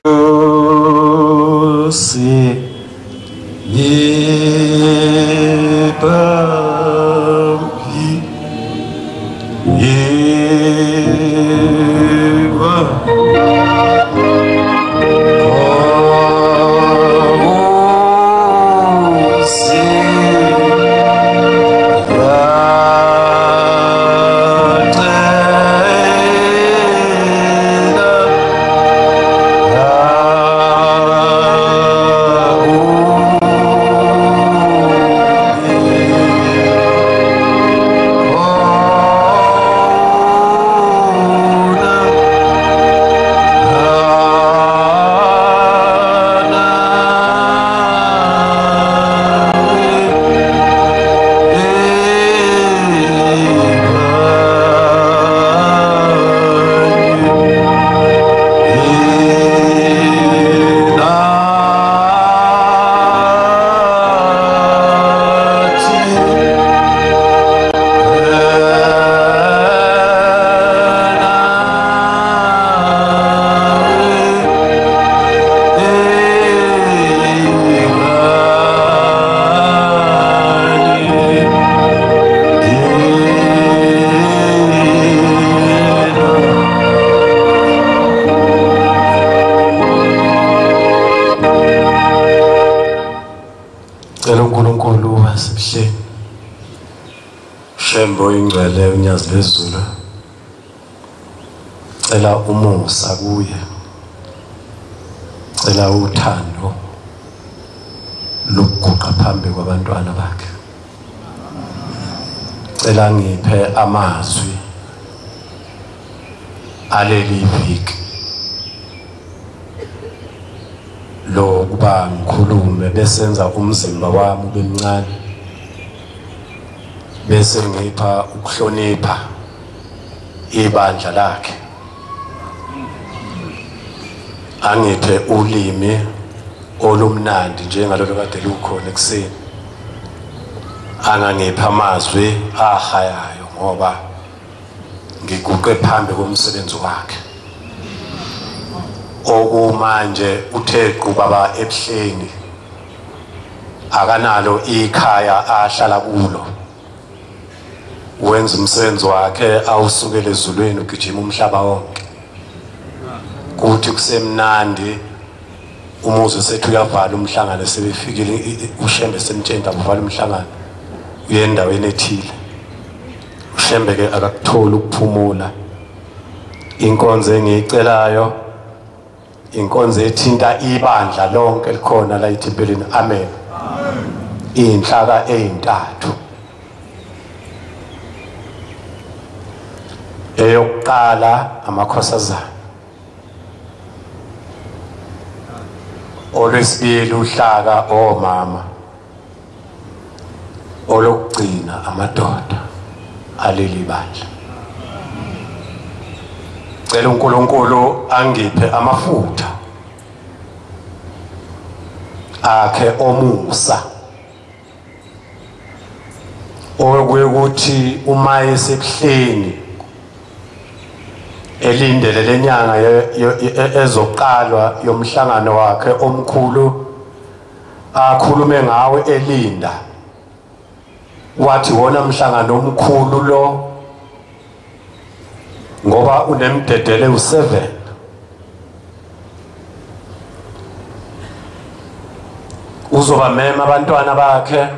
uNkulunkulu wasebuhleni Shembo ingcwele unyazi lezulu cela umusa kuye cela uthando lokuguqa phambi kwabantwana bakhe cela ngiphe amazwi aleli viki lo kuba ngikhulume besenza umzimba wami ube mncane bese ngipha ukuhlonipha ibandla lakhe angiphe ulimi olumnandi njengalolu kade lukhona ekseni angangipha amazwi ahayayo ngoba ngiguqe phambi komsebenzi wakhe okumanje uthe qubaba ebuhleni akanalo ikhaya ahlala kulo wenza umsebenzi wakhe awusukele ezulwini ugijima umhlaba wonke kuthi kusemnandi umuzi sethu uyavala umhlangano sebefikile uShembe semtshenta uvala umhlangano uye endaweni ethile uShembe ke akakuthola ukuphumula inkonzo engicelayo inkonzo ethinta ibandla lonke likhona la ethempelini amen inhlaka ezintathu eyokuqala amakhosazana olwesibili uhlaka omama olokugcina amadoda aleli bandla cela uNkulunkulu angiphe amafutha akhe omusa okuthi uma esebuhleni elindele lenyanga ezoqalwa yomhlangano wakhe omkhulu akhulume ngawe elinda wathi wona umhlangano omkhulu lo ngoba unemdedele u7 uzoba mema abantwana bakhe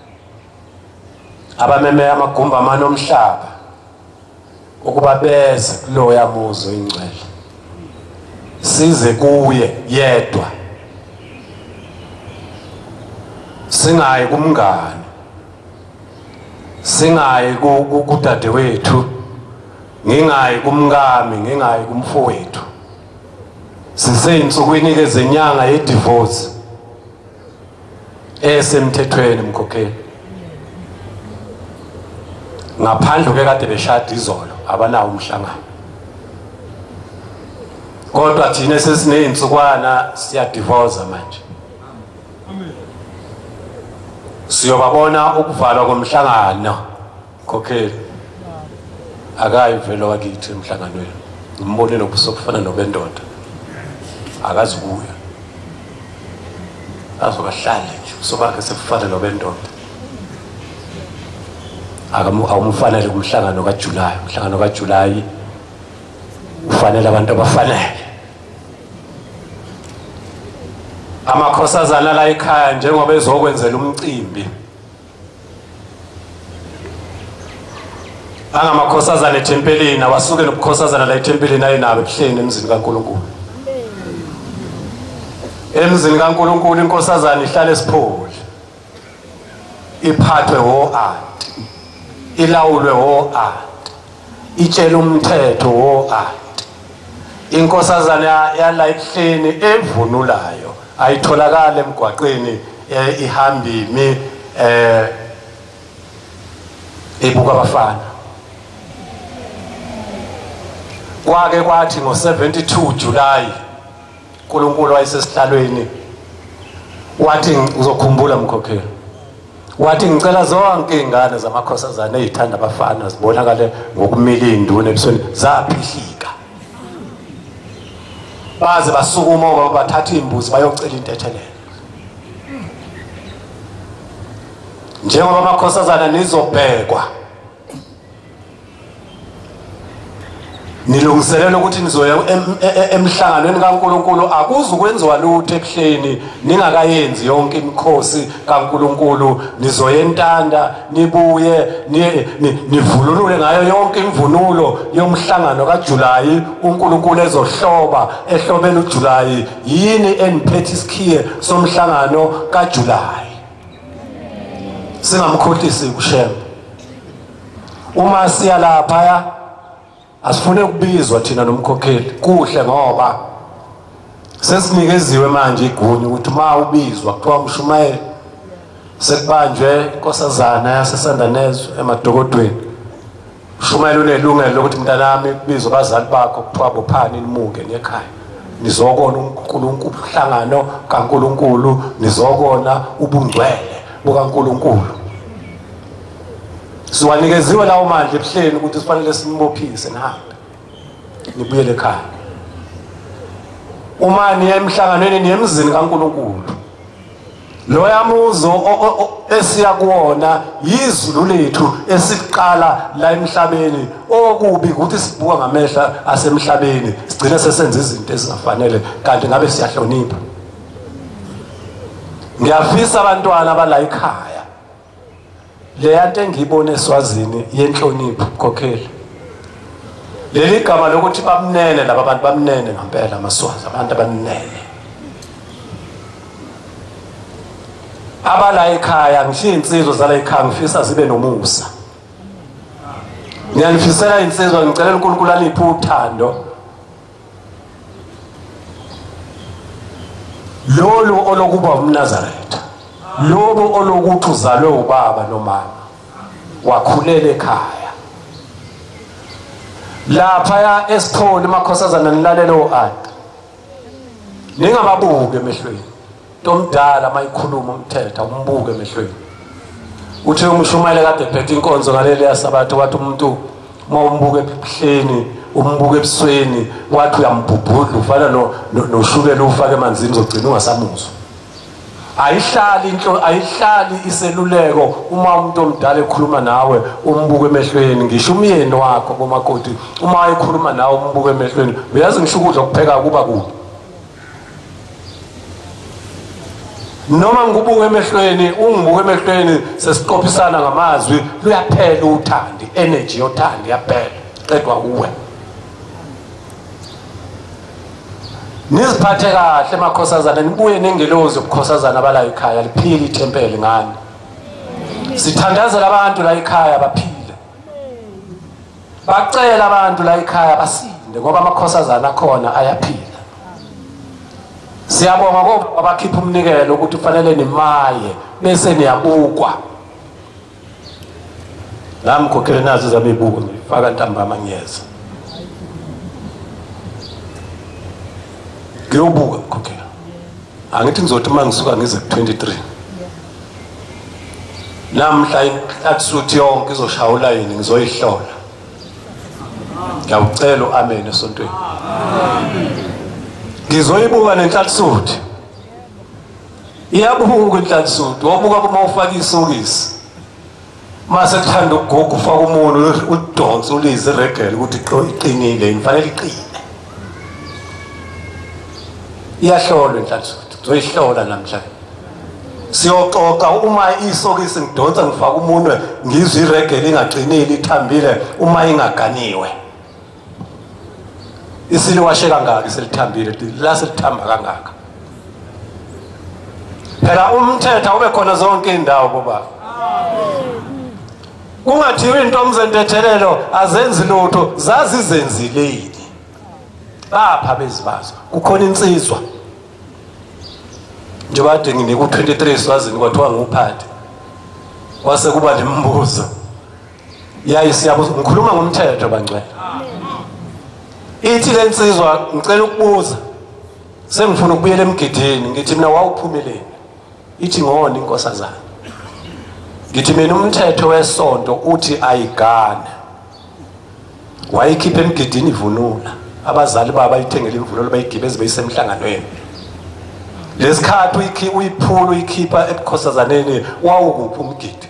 abameme amagumba amanomhlaba ukuba beze kulo yamuzo ingcwele size kuye yedwa singayi kumngane singayi kudade wethu ngingayi kumngami ngingayi kumfowethu siseyinsukwini ke zenyanga yedivorce esemthethweni mkhokheli ngaphandle ke kade beshada izolo abanawo umhlangano kodwa thina sesineyintsukwana siyadivorce manje siyobabona ukuvalwa komhlangano mkhokheli akayivelo wakithi emhlanganweni ngimbone nobusokufana nobendoda akazibuya azobahlala nje sobakhe sefana nobendoda awumfanele kumhlangano kaJulayi. Umhlangano kaJulayi ufanele abantu abafanele. Amakhosazana la ekhaya njengoba ezokwenzela umcimbi angamakhosazana ethempelini awasuke nobukhosazana la ethempelini ayinabo ebuhleni emzini kaNkulunkulu. Emzini kaNkulunkulu inkosazana ihlala esipholi iphathwe ho-anti ilawulwe ho-anti itshele umthetho ho-anti. Inkosazana yala ebuhleni evunulayo ayitholakala emgwaqeni ihamba imi ebuka abafana. Kwake kwathi ngo-72 July uNkulunkulu wayesesihlalweni wathi uzokhumbula Mkhokheli wathi ngicela zonke ingane zamakhosazana ezithanda abafana zibonakale ngokumila induna ebusweni zaphihlika baze basukuma bathatha imbuzi bayocela intethelelo. Njengoba amakhosazana nizobhekwa nilungiselela ukuthi nizoya emhlanganweni kaNkulunkulu akuzukwenziwa lutho ebuhleni ningakayenzi yonke imikhosi kaNkulunkulu. Nizoya entanda nibuye nivululule ngayo yonke imvunulo yomhlangano kaJulayi. uNkulunkulu ezohloba ehlobela uJulayi yini eniphethe isikhiye somhlangano kaJulayi. Singamkhohlisi kuShem uma siya lapha asifune ukubizwa thina nomkhokheli kuhle ngoba sesinikeziwe manje igunya ukuthi uma ubizwa kuthiwa Mshumayeli sekubanjwe inkosazana yaseSandanezwe emadokodweni. Mshumayeli unelungelo lokuthi mntanami kubizwa abazali bakho kuthiwa bophani nimuke nekhaya nizokona uNkulunkulu uhlangano kaNkulunkulu nizokona ubungcwele bukaNkulunkulu. Siwanikeziwe lawo manje ebuhleni ukuthi sifanele sinibophise nihambe nibuyele ekhaya. Uma niye emhlanganweni niye emzini kaNkulunkulu lo yamuzo esiya kuwona yizulu lethu esiqala la emhlabeni okubi ukuthi sibuka ngamehla asemhlabeni sigcine sesenza izinto ezingafanele kanti ngabe siyahlonipha. Ngiyafisa abantwana abala ekhaya le yanto engiyibone eSwazini yenhlonipho Mkhokheli. Leli gama lokuthi bamnene laba bantu bamnene ngempela amaswazi abantu abanene. Abala ekhaya ngisho insizwa zala ekhaya ngifisa zibe nomusa. Ngiyanifisela insizwa ngicela uNkulunkulu aniphe uthando. Lolu olokuba umNazaretha. Lobo olokuthi uzalwe ubaba nomama wakhulela ekhaya lapha esipholi amakhosazana nilalela o-anti ningababuke emehlweni. Ntomdala mayikhuluma umthetho umbuke emehlweni. Uthi uMshumayeli kade ephethe inkonzo ngaleli yasabatha wathi umuntu uma umbuke ebuhleni umbuke ebusweni wathi uyambhubhudla ufana noshukela ufake emanzini uzogcina ungasamuzwa. Ayihlali iseluleko uma umuntu omdala ekhuluma nawe umbuke emehlweni. Ngisho umyeni wakho bomakoti uma ekhuluma nawe umbuke emehlweni uyazi ngisho ukudla kupheka kuba kubi. Noma ngubuke emehlweni ungibuke emehlweni sesiqophisana ngamazwi luyaphela uthandi energy yothandi yaphela qedwa kuwe. Niziphathe kahle emakhosazana nibuye nengelozi obukhosazana abala ekhaya liphile ithempeli ngani. Sithandazela abantu la ekhaya baphile. Bacela abantu la ekhaya basinde ngoba amakhosazana khona ayaphila. Siyabonga ngoba abakhipha umnikelo ukuthi ufanele nimaye bese niyabukwa. Nami Mkhokheli nazo zabebuko ngifaka ntambama ngiyeza. Ngiyobuka Mkhokheli. Angithi ngizothi mangisuka ngize ku23. Namhla inhlatsuthi yonke izoshawula yini ngizoyihlola. Ngiyacela uamen esontweni. ngizoyibuka nenhlanhluthi iyabuka inhlanhluthi wabuka uma ufaka isokisi mase kuthanda ukuguga ufaka umuntu udonse ulize iregele ukuthi iqinile imfanele iqine iyahlolwa inhlanhluthi uzoyihlola namhlanje siyoxoxa uma isokisi ngidonsa ngifaka umunwe ngizwe iregele ingaqinile ithambile uma ingaganiwe isiliwashe kangaka iselithambile la selithamba kangaka phela umthetho ube khona zonke indawo baba kungathiwa intombi zentethelelo azenzi lutho zazizenzileni bapha bezibazo kukhona insizwa njengoba kade nginika u23 swazini kwathiwa nguphathi kwase kuba nembuzo yayi siyabuza ngikhuluma ngomthetho bangcwele ithi lensizwa ngicela ukubuza sengifuna ukubuyela emgidini ngithi mina wawuphumeleni ithi ngone inkosazana ngithi mina umthetho wesonto uthi ayigane wayikhipha emgidini ivunula abazali baba bayithengele imvunulo bayigibeze bayisemhlanganweni lesikhathi uyiphula uyikhipha ebukhosazaneni wawukuphi umgidi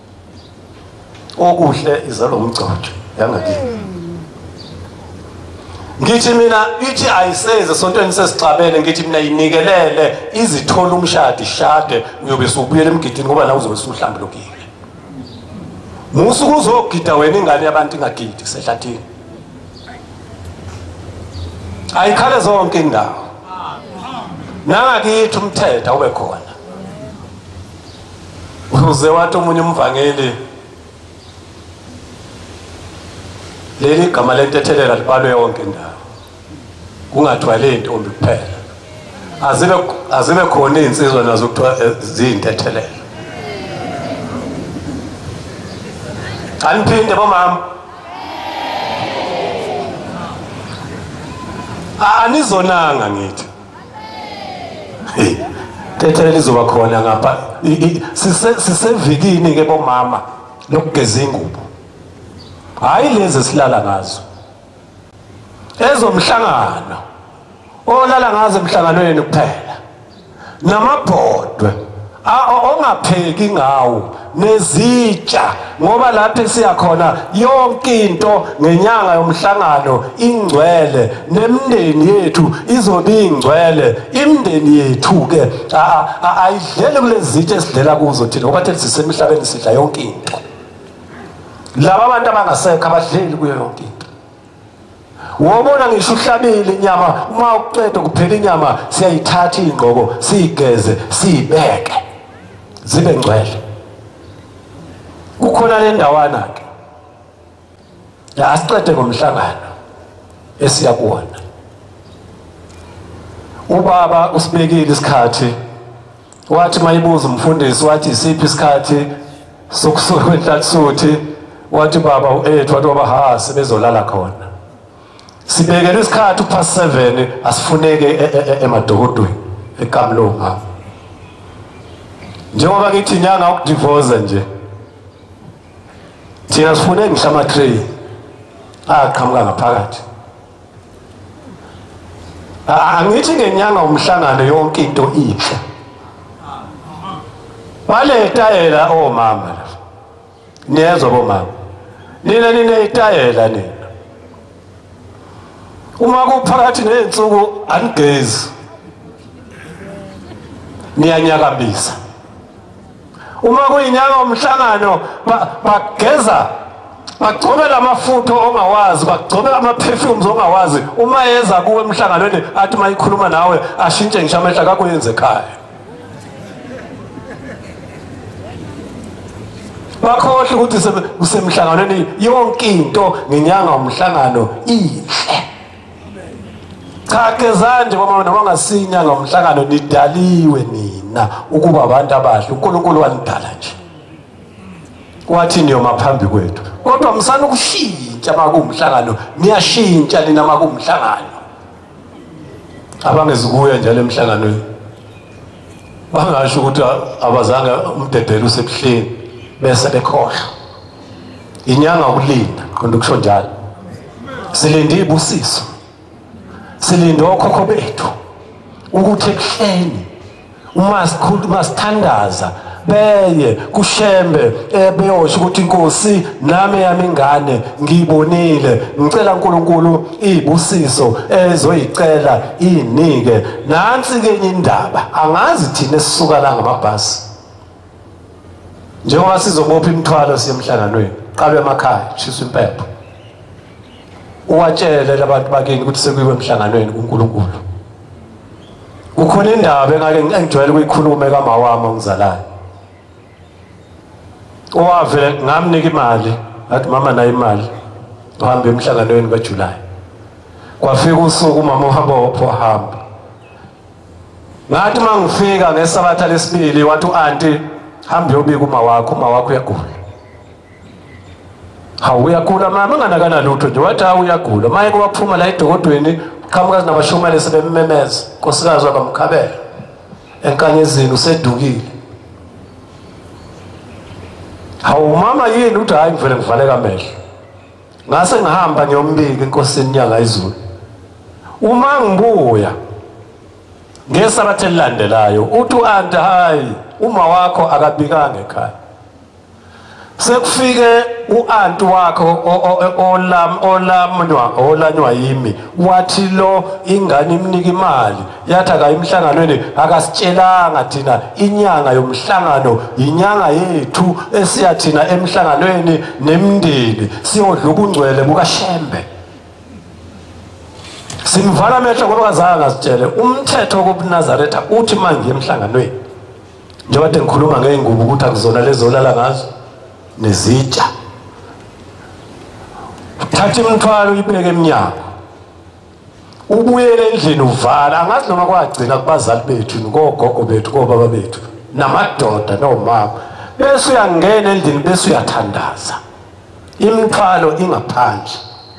okuhle izalo umgcotsho yangakini ngithi mina ithi ayiseze sontweni sesixabene ngithi mina yinikelele izithola umshado ishade uyobe usubuyela emgidini ngoba la uzobe usuhlambulukile musuku uzogida wena ingane yabantu ingagidi sehlathini ayikhale zonke indawo nangakithi umthetho ube khona uze wathi umunye umvangeli leli gama lentethelela libhalwe yonke indawo kungathiwa le ntombi kuphela azibe khona insizwa nazo kuthiwa ziyintethelelo aniphinde bomama anizonanga ngithi tethelela izoba khona ngapha sisevikini ke bomama lokugeza ingubo hayi lezi silala ngazo ezomhlangano olala ngazo emhlanganweni kuphela namabhodwe ongapheki ngawo nezitsha ngoba lapho siyakhona yonke into ngenyanga yomhlangano ingcwele nemndeni yethu izobe ingcwele imndeni yethu ke ayidlele kulezi zitsha esidlela kuzo thina ngoba thina sisemhlabeni sidla yonke into laba abantu abangasekho abadleli kuyo yonke into wobona ngisho uhlabile inyama uma uqeda kuphela inyama siyayithatha ingqoko siyigeze siyibeke zibe ngcwele kukhona le ndawana ke asiqede ngomhlangano esiyakuwona ubaba usibekile isikhathi wathi mayibuza umfundisi wathi isiphi isikhathi sokusuka kwenhlanhluthi wathi baba uethu wathi baba sebezolala khona sibekele isikhathi past 7 asifuneke emadokodweni ekamlunga njengoba ngithi inyanga ukudivorce nje thina sifune ngihlama 3 aqhamuka ngaphakathi angithi ngenyanga umhlangano yonke into ihle baletayela omama niyezwa bomama nina itayela nina uma kuphakathi nensuku anigezi niyanyakambisa uma kuyinyanga umhlangano bageza bagcobela amafutha ongawazi bagcobela ama-perfumes ongawazi uma yeza kuwe emhlanganweni athi uma ikhuluma nawe ashintshe ngisho amehla kakuyenze ekhaya bakhohle ukuthi kusemhlanganweni yonke into ngenyanga umhlangano ihle cha kezanje bomama nabangasinyanga umhlangano nidaliwe nina ukuba abantu abahle uNkulunkulu wanidala nje wathi niyo maphambi kwethu kodwa msana ukushintsha makumhlangano niyashintsha nina makumhlangano abangezukuya njalo emhlanganweni bangasho ukuthi abazange umdedelo usebuhleni bese bekhohle inyanga ukulinda konke kusho njalo silinde ibusiso silinde okhokho bethu ukuthi ekuhleni uma sithandaza beye kushembe beyosho ukuthi inkosi nami yami ingane ngibonile ngicela uNkulunkulu izibusiso ezoyicela inike nansi ke indaba angazi thina esisuka la ngamabhasi njengoba sizobopha imithwalo siyemhlanganweni qabe emakhaya shiswa impepho uwatshele labantu bakini ukuthi sekuyiwe emhlanganweni kuNkulunkulu kukhona indaba engijwayele ukuyikhuluma kama wami ongizalayo owavele ngamnika imali athi mama nayo imali uhambe emhlanganweni kaJuly kwafika usuku umama uHabopho wahamba ngathi mangifika ngesabatha lesibili wathi uanti hamba uyobika uma wakho uyagula hawu uyagula mama nganakana lutho nje wathi hawu uyagula maye kwaphuma la edokodweni qhamukazi nabashumele sebemmemeza nkosikazi wakamkhabela enkanyezini usedukile hawu mama yini uthi hayi ngivele ngivaleka amehlo ngase ngihamba ngiyombika inkosini nyanga izulu uma ngibuya ngesabatha elilandelayo uthi uanti hayi uma wakho akabikanga ekhaya sekufike uanti wakho olanywa yimi wathi lo ingane imnika imali yathi akayimhlanganweni akasitshelanga thina inyanga yomhlangano inyanga yethu esiyathina emhlanganweni nemndeni siyodla ubungcwele bukaShembe simvala amehlo ngoba kazange asitshele umthetho wokuNazaretha uthi manje emhlanganweni njengoba ngikhuluma ngeingubo ukuthi akuzona lezolala ngazo nezitsha thatha imithwalo uyibeke eminyango ubuyele endlini uvala angazi noma kwagcina kubazali bethu ngogogo bethu kobaba bethu namadoda nomama bese uyangena endlini bese uyathandaza imithwalo ingaphandle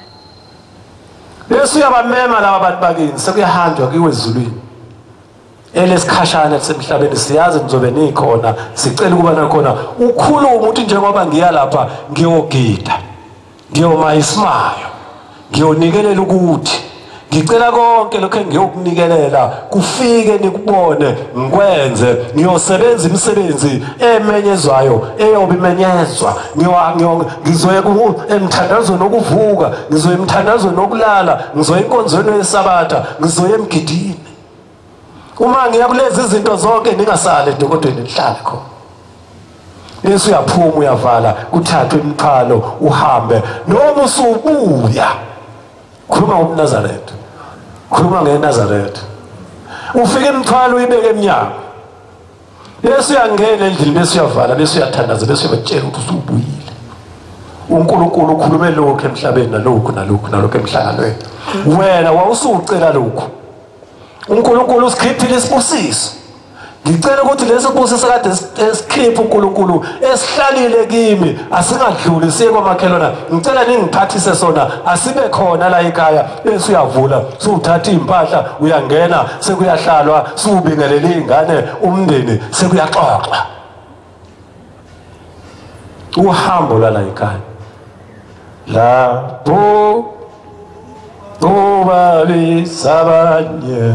bese uyabamema laba bantu bakini sekuyahanjwa kiwe ezulwini elesikhashana semhlabeni siyazi nizobe nikhona sicela ukuba nakhona ukhuluma uthi njengoba ngiya lapha ngiyogida ngiyoma isimayo ngiyonikelela ukuthi ngicela konke lokho engiyokuniikelela kufike nikubone ngikwenze ngiyosebenza imisebenzi emenyezwayo eyobe imenyezwa ngizoya emthandazo nokuvuka ngizoya emthandazo nokulala ngizoya enkonzweni yesabatha ngizoya emgidini uma ngiyakulezi izinto zonke ningasale edokodweni nihlale khona bese uyaphuma uyavala kuthathwe imithwalo uhambe noma usubuya khuluma ngoNazaretha khuluma ngeNazaretha ufike imithwalo uyibeke eminyango bese uyangena endlini bese uyavala bese uyathandaza bese uyabatshela ukuthi usubuyile uNkulunkulu ukhulume lokho emhlabeni nalokho emhlanganweni wena wawusucela lokho uNkulunkulu usikhiphile isibusiso ngicela ukuthi lesi sibusiso kade esikhipha uNkulunkulu esihlalile kimi asingadluli siye kwamakhelwana ngicela ningiphathise sona asibe khona la ekhaya bese uyavula suthatha impahla uyangena sekuyahlalwa subingelela izingane umndeni sekuyaxoxwa uhambo lala ekhaya lapho Obabi sabanye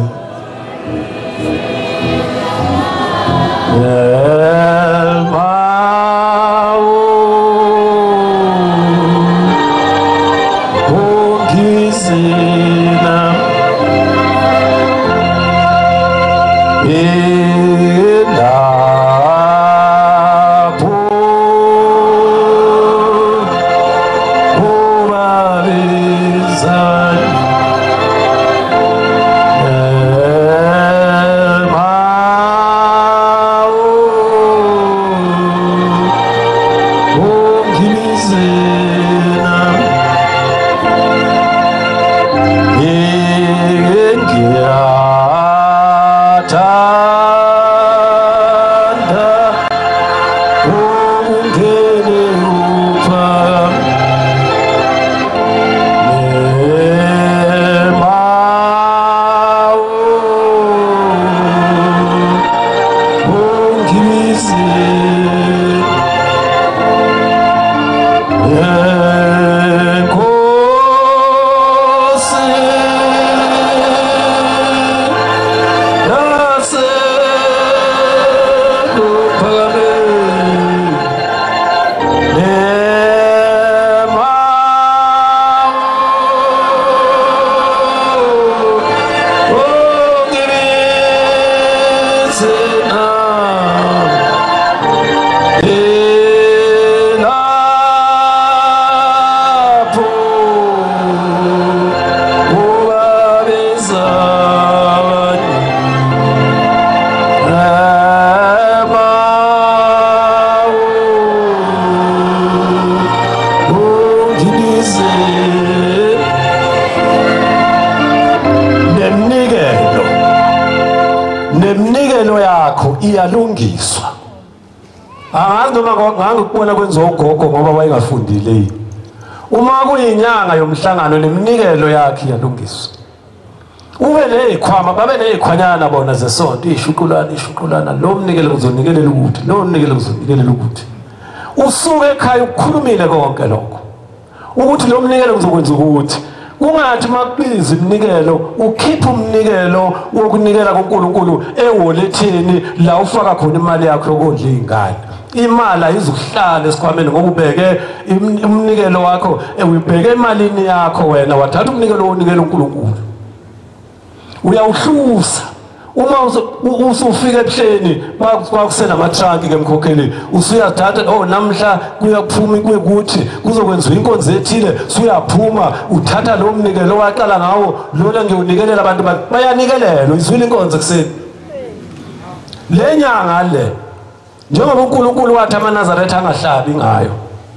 neminikelo yakho iyalungiswa. Angazi noma ngangikubona kwenziwa ugogo ngoba wayengafundile. Uma kuyinyanga yomhlangano neminikelo yakhe iyalungiswa. Ube nezikhwama babe nezikhwanyana bona zesonto ishuqulana lo mnikelo uzonikelela ukuthi lo mnikelo uzonikelela ukuthi usuke ekhaya ukukhulumile konke lokho ukuthi lo mnikelo uzokwenza ukuthi kungathi makubiza iminikelo ukhipha umnikelo wokunikela kuNkulunkulu ewolethini la ufaka khona imali yakho yokondla izingane. Imali ayizukuhlala esikhwameni ngoba ubeke umnikelo wakho uyibheke emalini yakho wena wathatha umnikelo wonikela uNkulunkulu uyawuhlusa. Uma usufika ebuhleni bakusena trunk ke mkhokheli usuyathatha namhla kuyaphuma kukuthi kuzokwenziwa inkonzo ethile suyaphuma uthatha lo mnikelo waqala ngawo lona ngiyonikelela abantu bayanikelelwa izwile inkonzo kuseni lenyanga le njengoba uNkulunkulu wathi amaNazaretha angahlabi ngayo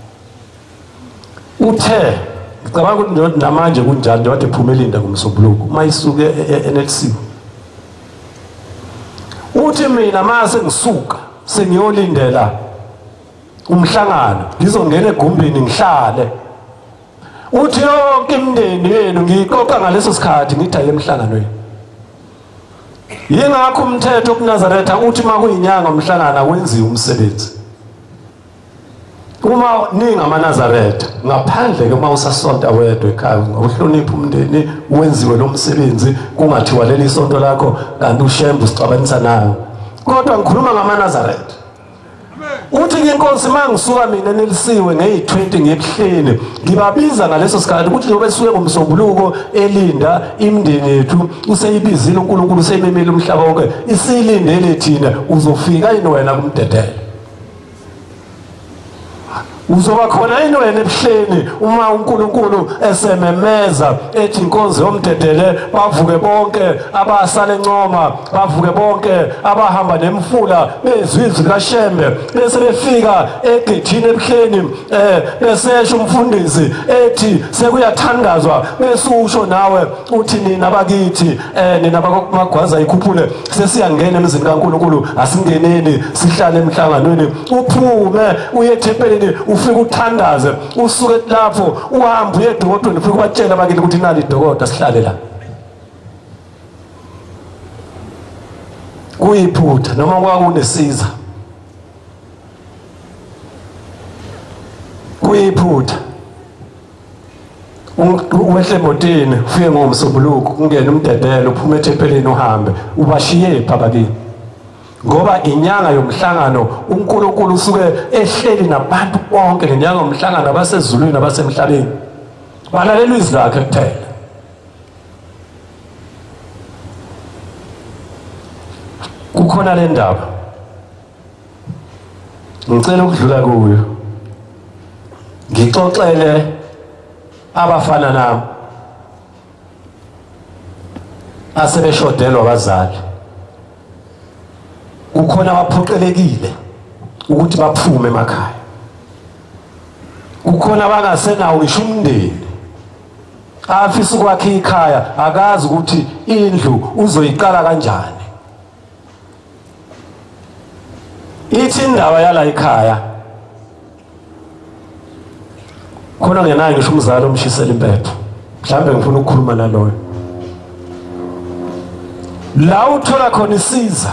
uthe ngicabanga ukuthi namanje kunjalo nje wathi Phumelinda kumsombuluko mayisuke eNLC uthi mina mase ngisuka sengiyolindela umhlangano ngizongena egumbini ngihlale uthi yonke imindeni yenu ngiyiqoqa ngaleso sikhathi ngithaye emhlanganweni. Yingakho umthetho kuNazaretha uthi makuyinyanga umhlangano wenziwe umsebenzi. Uma ningamaNazaretha ngaphandle ke uma usasonta wedwa ekhaya ngokuhlonipha umndeni wenziwe lo msebenzi kungathiwa leli sonto lakho kanti ushembu sicabanisa nayo kodwa ngikhuluma ngamaNazaretha. Uthi inkosi mangisuka mina nelisiwe ngeyi20 ngebuhleni ngibabiza ngaleso sikhathi ukuthi njobe suke ngomsombuluko elinda imindeni yethu useyibizile uNkulunkulu useyimemile umhlaba wonke isilindele thina uzofika yini wena kumdedela uzoba khona yini wena ebuhleni uma uNkulunkulu esememeza ethi inkonzo yomdedele bavuke bonke abasala encoma bavuke bonke abahamba nemfula bezizwi kaShembe bese befika egethini ebuhleni besesho umfundisi ethi sekuyathandazwa besusho nawe uthi nina bakithi nina bakomagwaza ikhuphule sesiyangena emzini kaNkulunkulu asingeneni sihlale emhlanganweni uphume uye ethempelini ufike uthandaze usuke lapho uhamba uye edokotweni ufike ubatshela abakini ukuthi nali idokota sihlale la kuyiphutha noma kwakunesiza kuyiphutha uwehle emotini ufike ngomsombuluko ungena umdedelo uphume ethempelini uhambe ubashiye abakini ngoba inyanga yomhlangano uNkulunkulu usuke ehleli nabantu bonke ngenyanga yomhlangano abasezulwini abasemhlabeni balalela izwi lakhe kuphela. Kukhona le ndaba ngicela ukudlula kuyo ngixoxele abafana nami asebeshodelwa abazali ukhona abaphoqelekile ukuthi baphume emakhaya ukhona abangasenawo ngisho umndeni afisa ukwakha ikhaya akazi ukuthi indlu uzoyiqala kanjani ithi indaba yala ikhaya khona ngenayo ngisho umzali omshisela impepho mhlambe ngifuna ukukhuluma naloyo la uthola khona isiza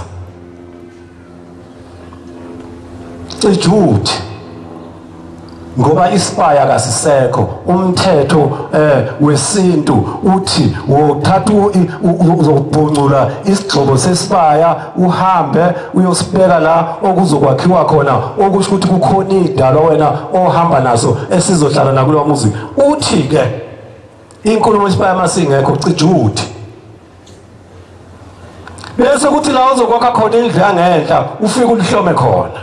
ejuthi ngoba isipaya kasisekho umthetho wesintu uthi wothatha uzobhuncula isigxobo sesipaya uhambe uyosibeka la okuzokwakhiwa khona okusho ukuthi kukhona idalo wena ohamba naso esizohlala nakulo muzi uthi ke inkulumo isipaya masingekho cijuthi bese kuthi la uzokwakha khona indlu yangenhla ufike ulihlome khona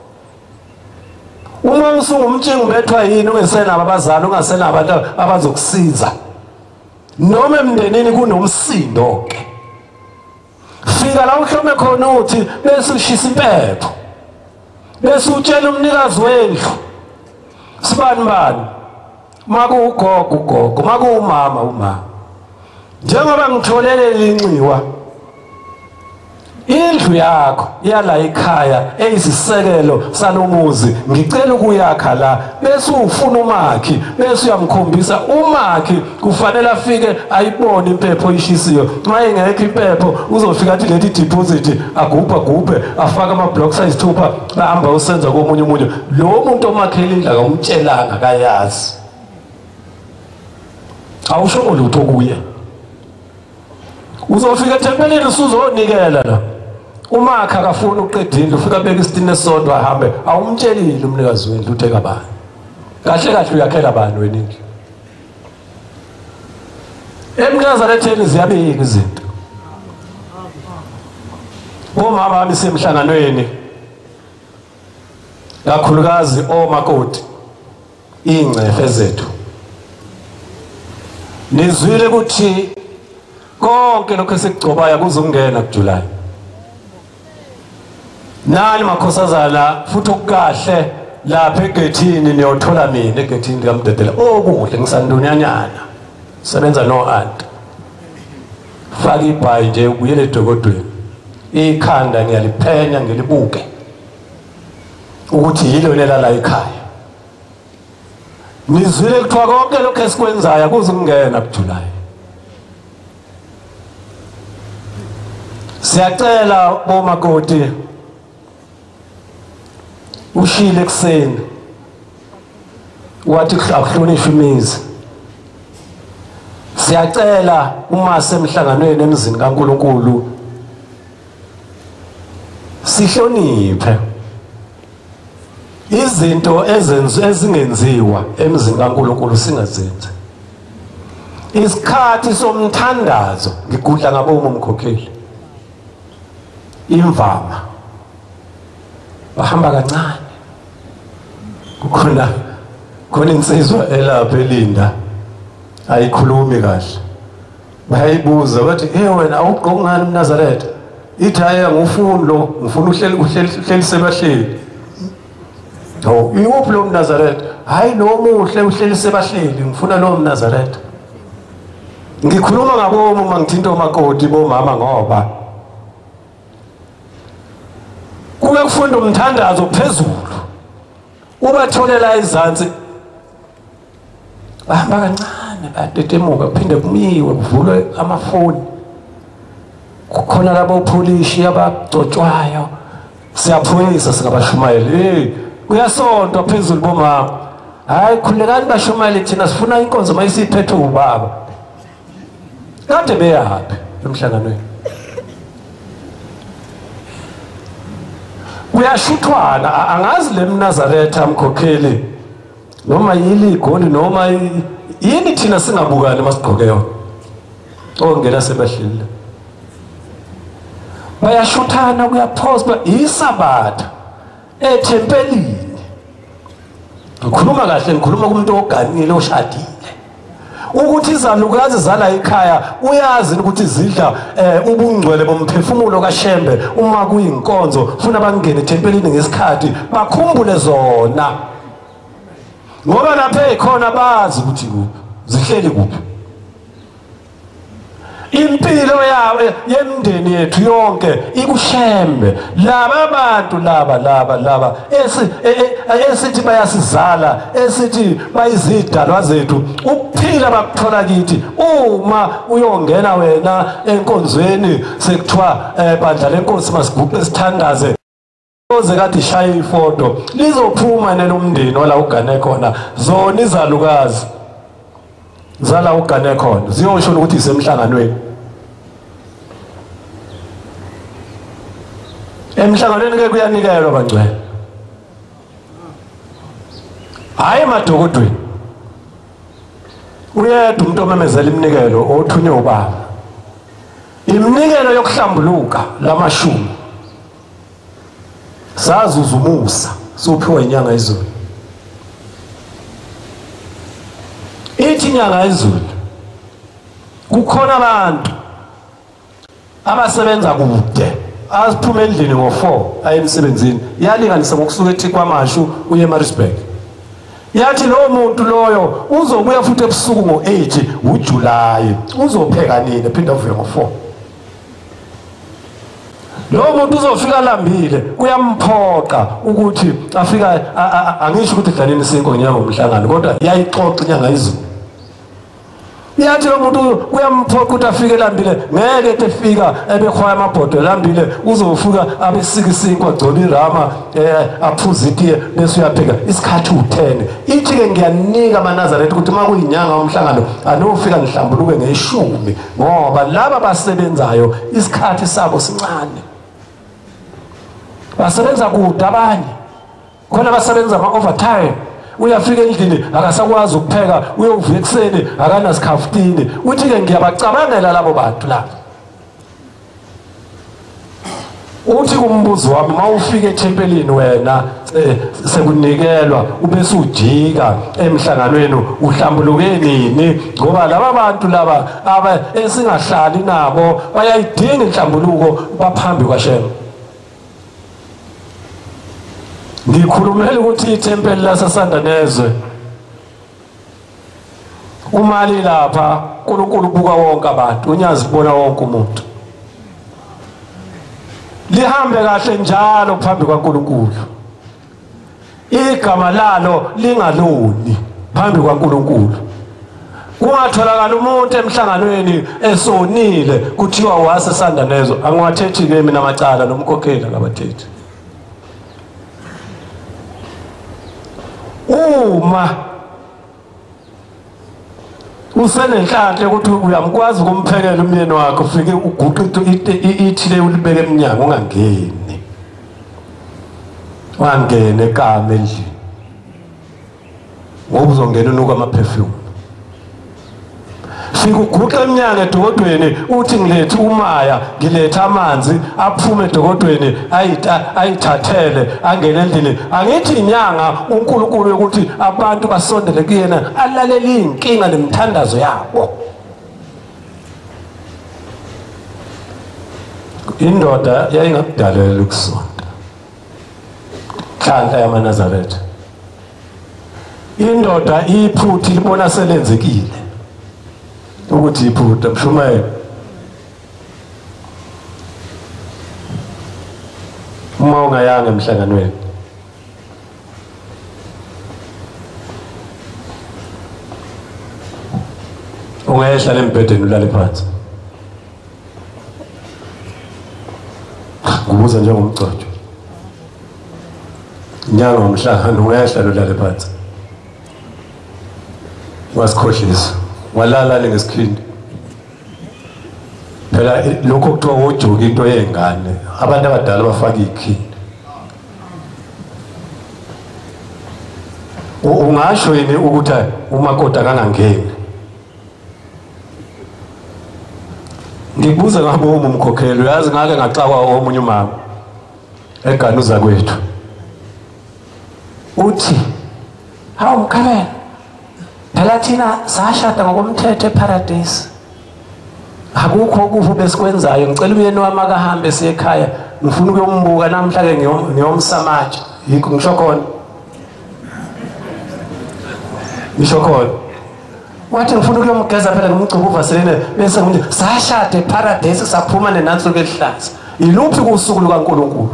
uma usungumtshingi ubethwa yini ungesenabo abazali ungasenabo abantu abazokusiza noma emndenini kunomsindo ke fika la uhlome khona uthi bese ushisa impepho bese utshela umnikazi wendlu sibani makugogo makuumama njengoba ngitholele linciwa indlu yakho yala ekhaya eyisisekelo salomuzi ngicela ukuyakha la bese ufuna umakhi bese uyamkhombisa umakhi kufanele afike ayibone impepho ishisiyo nxa engekho impepho uzofika athi lethi deposit agubhe afaka ama block size 2 bahamba usenza komunye lo muntu omakhela indlu akumtshelanga kayazi awusho lutho kuye uzofika ethempelini usuzonikela la umakha akafuna uqeda indlu ufika beka isitini esodwa ahambe awumtshelile umnikazi wendlu utheka bani kahle uyakhela bani wena indlu eMnazaretheni ziyabika izinto omama bami semhlanganweni kakhulukazi omakoti ingcefe zethu nizwile ukuthi konke lokho esikugcobayo kuzongena kuJuly nani makhosazana futhi okukahle lapha egethini niyothola mina egethini kaMdedela okuhle ngisandonyanyana sebenza no aunt faka ibhayi nje ubuyele edokodweni ikhanda ngiyaliphenya ngilibuke ukuthi yilo nelala ekhaya nizwile kuthiwa konke lokho esikwenzayo kuzongena kuJuly siyacela bomakoti ushile ekseni wathi akuhlonishwe imizi siyacela uma semhlanganweni emzini kaNkuluNkulu sihloniphe izinto ezingenziwa emzini kaNkuluNkulu singazenzi isikhathi somthandazo ngigudla ngabomo umkhokheli imvama bahamba kancane khona insizwa elapha elinda ayikhulumi kahle bayibuza bathi wena awugqoki ngani uMnazaretha ithi hayi ngufuni lo ngifuna uhleli sebahleli iwuphi lo uMnazaretha hayi nomuhle uhleli sebahleli ngifuna lo uMnazaretha ngikhuluma ngabomo mangithinta omakoti bomama ngoba kube kufunda umthandazo phezulu ubatholela izansi bahamba kancane batetemuka kuphinde kumiwe kuvulwe amafoni kukhona labo polishi abagcotshwayo siyaphoyisa singabashumayeli kuyasontwa phezulu bomama hayi khulekani bashumayeli thina sifuna inkonzo mayisiphethe ubaba kade beyaphi emhlanganweni kuyashuthwana angazi le Mnazaretha mkhokheli noma yili igoli noma yini thina singabukani masigqoke yona ongena sebahlile bayashuthana kuyaphosa isabatha ethempelini ngikhuluma kahle ngikhuluma kumuntu oganile oshadile ukuthi izalukazi zala ekhaya uyazi ukuthi zidla ubungcwele bomphefumulo kaShembe uma kuyinkonzo ufuna bangene ethempelini ngesikhathi bakhumbule zona ngoba lapha ekhona bazi ukuthi zihleli kuphi impilo yawo yemndeni yethu yonke ikuShembe laba bantu laba esithi bayasizala esithi bayizidalwa zethu ukuphila bakuthola kithi uma uyongena wena enkonzweni sekuthiwa bandla lenkosi masiguqe sithandaze oze kade shaye ifoto lizophuma nelomndeni wala ugane khona zona izalukazi zala ugane khona ziyosho ukuthi isemhlanganweni emhlanganweni ke kuyanikelwa bangcwele hayi emadokodweni uyedwa umuntu omemezela iminikelo othunywe ubaba iminikelo yokuhlambuluka lamashumi sazuza umusa sophiwa inyanga izulu ithi inyanga izulu kukhona abantu abasebenza kude asiphuma endlini ngo4 aye emsebenzini yalinganisa ngokusuka ethi kwaMashu uye eMaritzburg yathi lo muntu loyo uzobuya futhi ebusuku ngo8 uJuly uzopheka nini phinda uvuye ngo4 lo muntu uzofika lambile kuyamphoqa ukuthi afika angisho ukuthi dlanini sinko ngenyanga ngomhlangano kodwa iyayixoxa inyanga izulu yathi lo muntu kuyamphoqa ukuthi afike lambile ngeke efika ebekhwaya amabhodwe lambile uzofika abesikisinkwa agcoba irama aphuza itiye bese uyapheka isikhathi u10 ithi ke ngiyanika amaNazaretha ukuthi makuyinyanga ngomhlangano anofika nihlambuluke nge10 ngoba laba basebenzayo isikhathi sabo sincane basebenza kude abanye khona basebenza ama-overtime uyafika endlini akasakwazi ukupheka uyovuka ekuseni akanasikhaftini uthi-ke ngiyabacabangela labo bantu labo uthi kumbuzo wami uma ufika ethempelini wena sekunikelwa ubese ujika emhlanganweni uhlambuluke nini ngoba laba bantu laba esingahlali nabo bayayidinga inhlambuluko baphambi kwaShema ngikhulumela ukuthi ithempeli laseSandanezwe umali lapha uNkulunkulu ubuka wonke abantu unyazi kubona wonke umuntu lihambe kahle njalo phambi kwaNkulunkulu igama lalo lingaloni phambi kwaNkulunkulu kungatholakala umuntu emhlanganweni esonile kuthiwa waseSandanezwe angiwathethi ke mina amacala nomkhokheli ngabathethi uma usenenhlanhla ukuthi uyamkwazi ukumphekela umyeni wakho ufike uguqe ithile ulibeke eminyango ungangeni wangena ekame endlini ngoba uzongena unuka ama-perfume fika uguqe eminyango edokodweni uthi ngilethe umaya ngilethe amanzi aphume edokodweni ayithathele angene endlini angithi inyanga uNkulunkulu ukuthi abantu basondele kuyena alalele inkinga nemthandazo yabo indoda yayingakudalela ukusonda nhlanhla yamaNazaretha indoda iphuthi libona selenzekile ukuthi iphutha Mshumayeli uma ungayanga emhlanganweni ungayehla lembhedeni ulale phansi ngubuza njengomcojo nyanga ngomhlangano ungayehla ulale phansi wasikhohlisa walala ngesikhindi phela lokho kuthiwa wojoka into yengane abantu abadala bafaka ikhindi ungasho yini ukuthi umakoti akangangeni ngikubuza ngabe umkhokheli uyazi ngake ngaxakwa omunye umama eganuza kwethu uthi hawu mkhabela phela thina sashada ngokomthetho eParadise akukho okufu besikwenzayo ngicela umyeni wami akahambe siye ekhaya ngifuna ukuyombuka namhla ke ngiyomsamatsha yikho ngisho khona wathi ngifuna ukuyomgeza phela ngimgcoba uvaseline bese ngithi sashada eParadise saphuma nenansuku elihlaza iluphi kusuku lukaNkulunkulu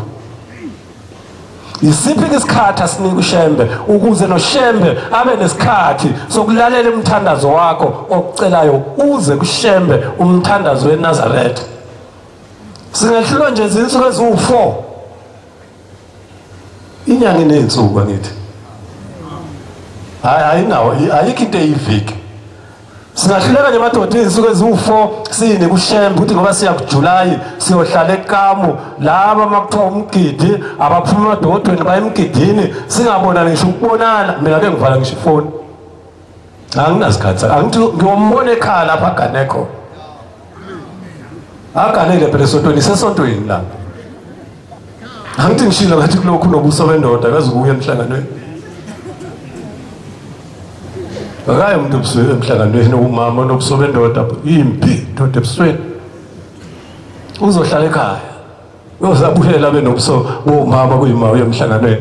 isiphi isikhathi asinika uShembe ukuze noShembe abe nesikhathi sokulalela umthandazo wakho okucelayo uze kuShembe umthandazo weNazaretha singehlulwa nje izinsuku eziwu4 inyanga inensuku ngithi ayinawo ayikho into eyiviki singahluleka nje madoda izinsuku eziwu4 sine kuShembe ukuthi ngoba siya kuJuly siyohlala eKamu laba makuthiwa umgidi abaphuma emadodeni baye emgidini singabonani ngisho ukubonana mina ke ngivala ngisho ifoni anginasikhathi angithi ngiyombona ekhaya lapha aganekho aganele phela esontweni sesontweni la angithi ngishilo ngathi kulokhu nobuso bendoda akazukuya emhlanganweni akaye umuntu obuswe emhlanganweni umama nobuso bendoda impi ndoda ebusweni uzohlala ekhaya uyozabuhela benobuso bomama kuyima emhlanganweni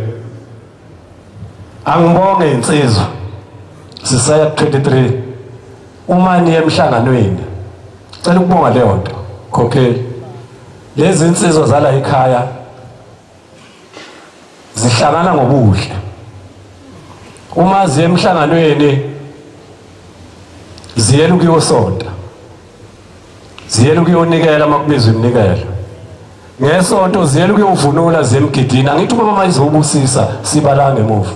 angibonge insizwa sisaya 23 uma niye emhlanganweni cela ukubonga leyo nto khokheli lezi insizwa zala ekhaya zihlangana ngobuhle uma ziye emhlanganweni ziyela ukuyosonta ziyela ukuyonikela makubizwa iminikelo ngesonto ziyela ukuyovunula zemgidini angithi uma mama izobusisa sibala ngemuva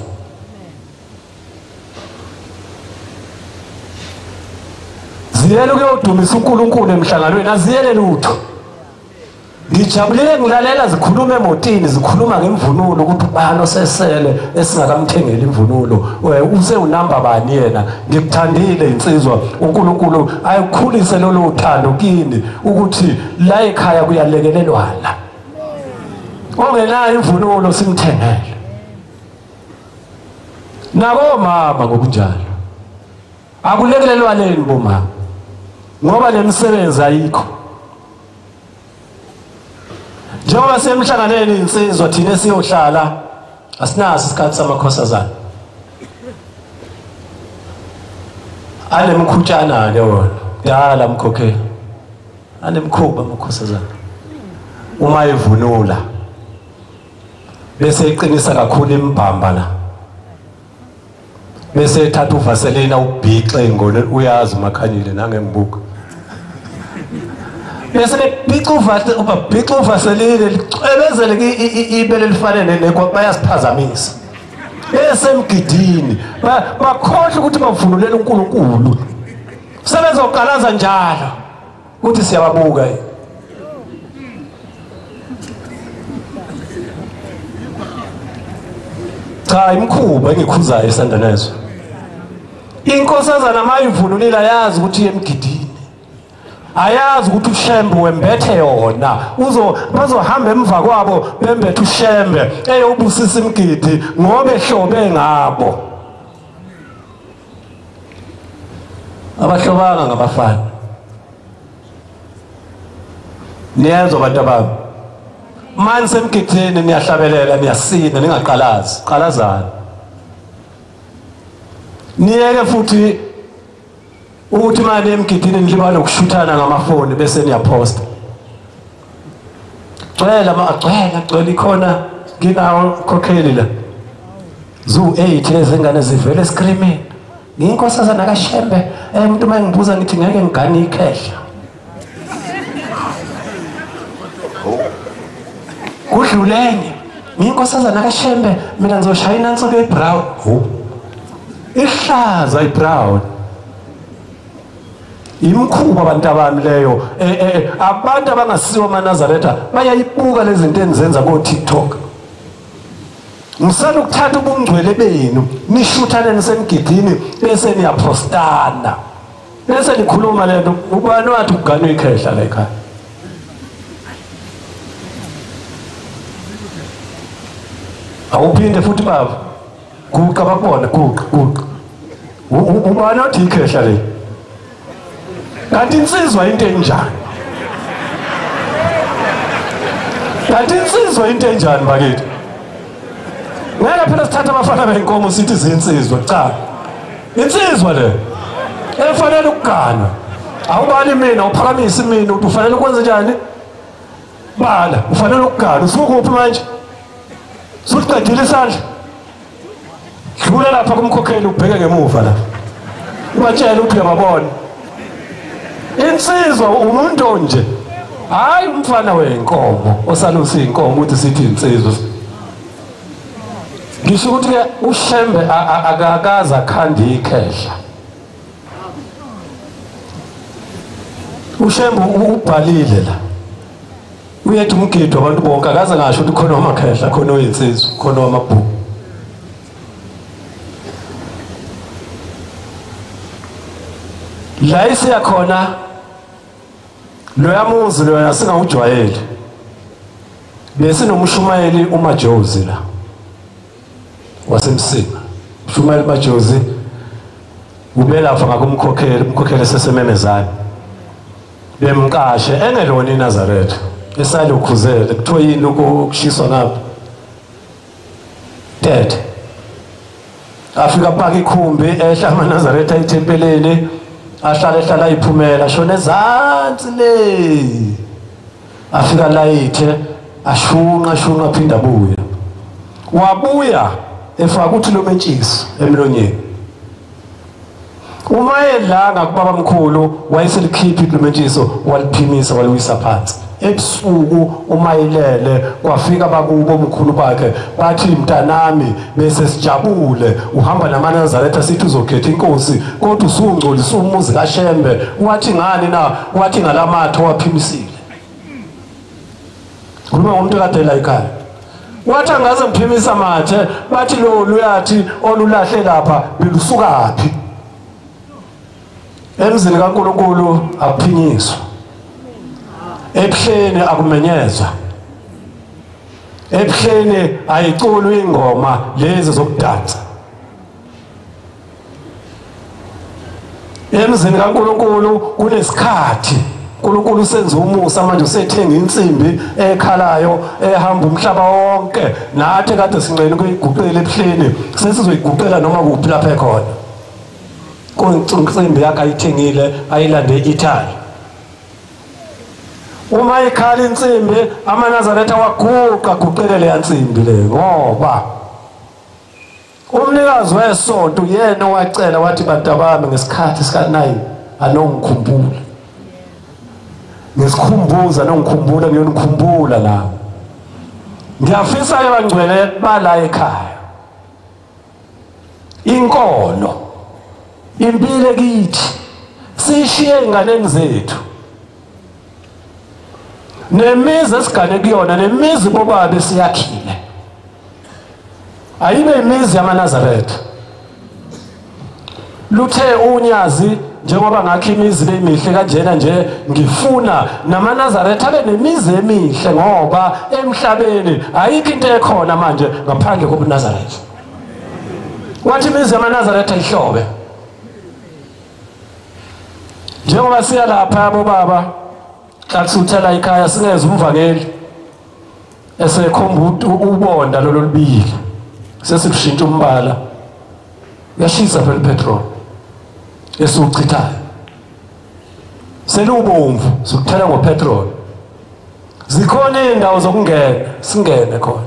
ziyela ukuyodumisa uNkulunkulu emhlanganweni aziyele lutho ngijabulile ngilalela zikhuluma emotini zikhuluma ngemvunulo ukuthi ubani osesele esingakamthengeli imvunulo use unamba bani yena ngikuthandile insizwa uNkulunkulu ayikhulise lolo uthando kini ukuthi la ekhaya kuyalekelelwana ongenayo imvunulo simthengele nabo mama ngokunjalo akulekelelwaneni bomama ngoba lemisebenzi ayikho njengoba semhlanganeni insizwa thina siyohlala asinaso isikhathi samakhosazana anemkhutshana ke wona dala mkhokheli anemkhuba amakhosazana uma evunula bese iqinisa kakhulu imbamba la bese ethatha uvaselina ubhixe ngone uyazi umakhanyile nangembuka bese bebhixa uvaselina licwebezele ibele lifanele nekho bayasiphazamisa bese emgidini bakhohle ukuthi bavunulela uNkulunkulu sebezoqalaza njalo ukuthi siyababuka cha imkhuba engikhuzayo esandanezo inkosazana mayivunulile ayazi ukuthi emgidini ayazi ukuthi ushembe wembethe yona bazohamba emva kwabo bembethe ushembe eyobusisa imgidi ngoba ehlobe ngabo abahlobanga ngabafana niyenzo abantu abami manje semgidini niyahlabelela niyasina ningaqalazi qalazana niyeke futhi ukuthi manje emgidini nilibala ukushuthana ngamafoni bese niyaposta gcwele ikhona nginawo khokheli la zu 8 lezi ngane zivele screaming nginkosazana kaShembe umuntu mangibuza ngithi ngeke ngigane ikhehla kudlulene nginkosazana kaShembe mina ngizoshayina insuku ebrown ihlaza ibrown imkhuba abantu abami leyo abantu abangasiwa amaNazaretha bayayibuka lezi zinto enzenza ko TikTok msana ukuthatha ubungcwele benu nishuthane nisemgidini bese niyapostana bese nikhuluma lento ubani wathi ugane ikhehla la ekhaya awuphinde futhi baba kuqa bakubona kuqa ubani wathi ikhehla le kanti insizwa into enjani bakithi ngeke phela sithatha abafana benkomo sithi zinsizwa cha insizwa le efanele ukugana awubani mina uphakamisa mina ukuthi ufanele ukwenza njani bala ufanele ukugana usukuphi manje suqedile isandla dlula lapha kumkhokheli ubheke ngemuva la ubatshela ukuthi uyababona insizwa umuntu nje hayi umfana wenkomo osalusa inkomo ukuthi sithi insizwa ngisho ukuthi ke uShembe akakaza khandi ikhehla uShembe ubhalile la uyethi umgido abantu bonke akaze ngasho ukuthi khona amakhehla khona oyinsizwa khona amabhuku la isiyakhona loyamuzi loya singawujwayeli bese noMshumayeli uMajozi la wasemsinga uMshumayeli Majozi ubelafa ngakumkhokheli sesememezana bemqashe engelona iNazaretha esalokhuzele kuthiwa yini ukushiswa ngapha dede afika phaka ikhumbi ehla amaNazaretha ethempeleni ahlala iphumela shona ezansi le afika layithe ashunqa phinda abuya wabuya efaka uthi lo mentshisi emlonyeni uma edlanga kubaba mkhulu wayeselikhiphi lo mentshiso waliphimisa waliwisa phansi ebusuku umayilele kwafika bakubo omkhulu bakhe bathi mntanami bese sijabule uhamba namaNazaretha sithi uzokhetha inkosi kodwa usungcolisa umuzi kaShembe wathi ngani na wathi ngalamatho waphimisile kuba umuntu kade la ekhaya wathi angaze mphimisa mathe bathi lo luyathi olulahle lapha belusukaphi emzini kaNkulunkulu aphinyiswa ebuhleni akumenyezwa ebuhleni ayiculwa ingoma lezi zokudansa emzini kaNkulunkulu kunesikhathi uNkulunkulu usenza umusa manje usethenga insimbi ekhalayo ehamba umhlaba wonke nathi kade sinqeni ukuyiguqela ebuhleni sesizoyiguqela noma kuphi lapha ekhona kunsimbi yakhe ayithengile ayilande eItaly uma ikhala insimbi amaNazaretha waguqele yansimbi le ngoba umnikazi wesonto yena wacela wathi bantu abami ngesikhathi sika9 anongikhumbula ngisikhumbuza nongikhumbula ngiyonikhumbula la ngiyafisa ke bangcwele bala ekhaya inkolo impilo kithi sishiye ingane zethu nemizi esigane kuyona nemizi bobabe siyakhile ayibe imizi yamaNazaretha luthe unyazi njengoba ngakho imizi lemihle kanjena nje ngifuna namaNazaretha abe nemizi emihle ngoba emhlabeni ayikho into ekhona manje ngaphandle kobuNazaretha wathi imizi yamaNazaretha ihlobe njengoba siya lapha yabo baba Hlathutha ekhaya singeze umvangeli esekhomba ubonda lolubili sesibushintsha umbala yashisa phela petrol esuchithayo selubomvu sokuthela ngopetrol zikhona indawo zokungena singene khona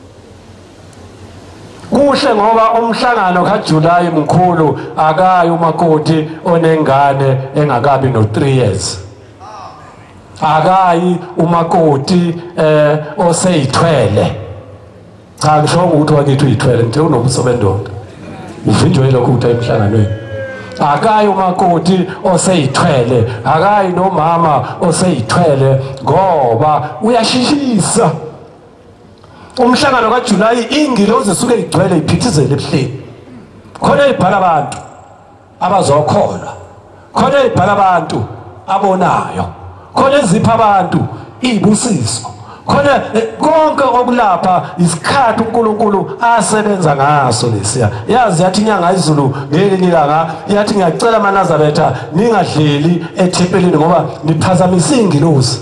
kuhle ngoba umhlangano kaJulayi mkhulu akayi umakoti onengane engakabi no3 years akayi umakoti oseyithwele cha ngisho ukuthi wakithi uyithwele nje unobuso bendoda uvinjwe lokho ukuthi emhlanganweni akayi umakoti oseyithwele akayi nomama oseyithwele ngoba uyashishisa umhlangano kaJulayi ingilozi suke igcwele iphithizele ebuhleni khona ibhala abantu abazokholwa khona ibhala abantu abonayo khona ezipha abantu izibusiso khona konke okulapha isikhathi uNkulunkulu asebenza ngaso lesiya yazi yathi inyanga izulu ngelinye ilanga yathi ngiyacela amaNazaretha ningadleli ethempelini ngoba niphazamisa ingilozi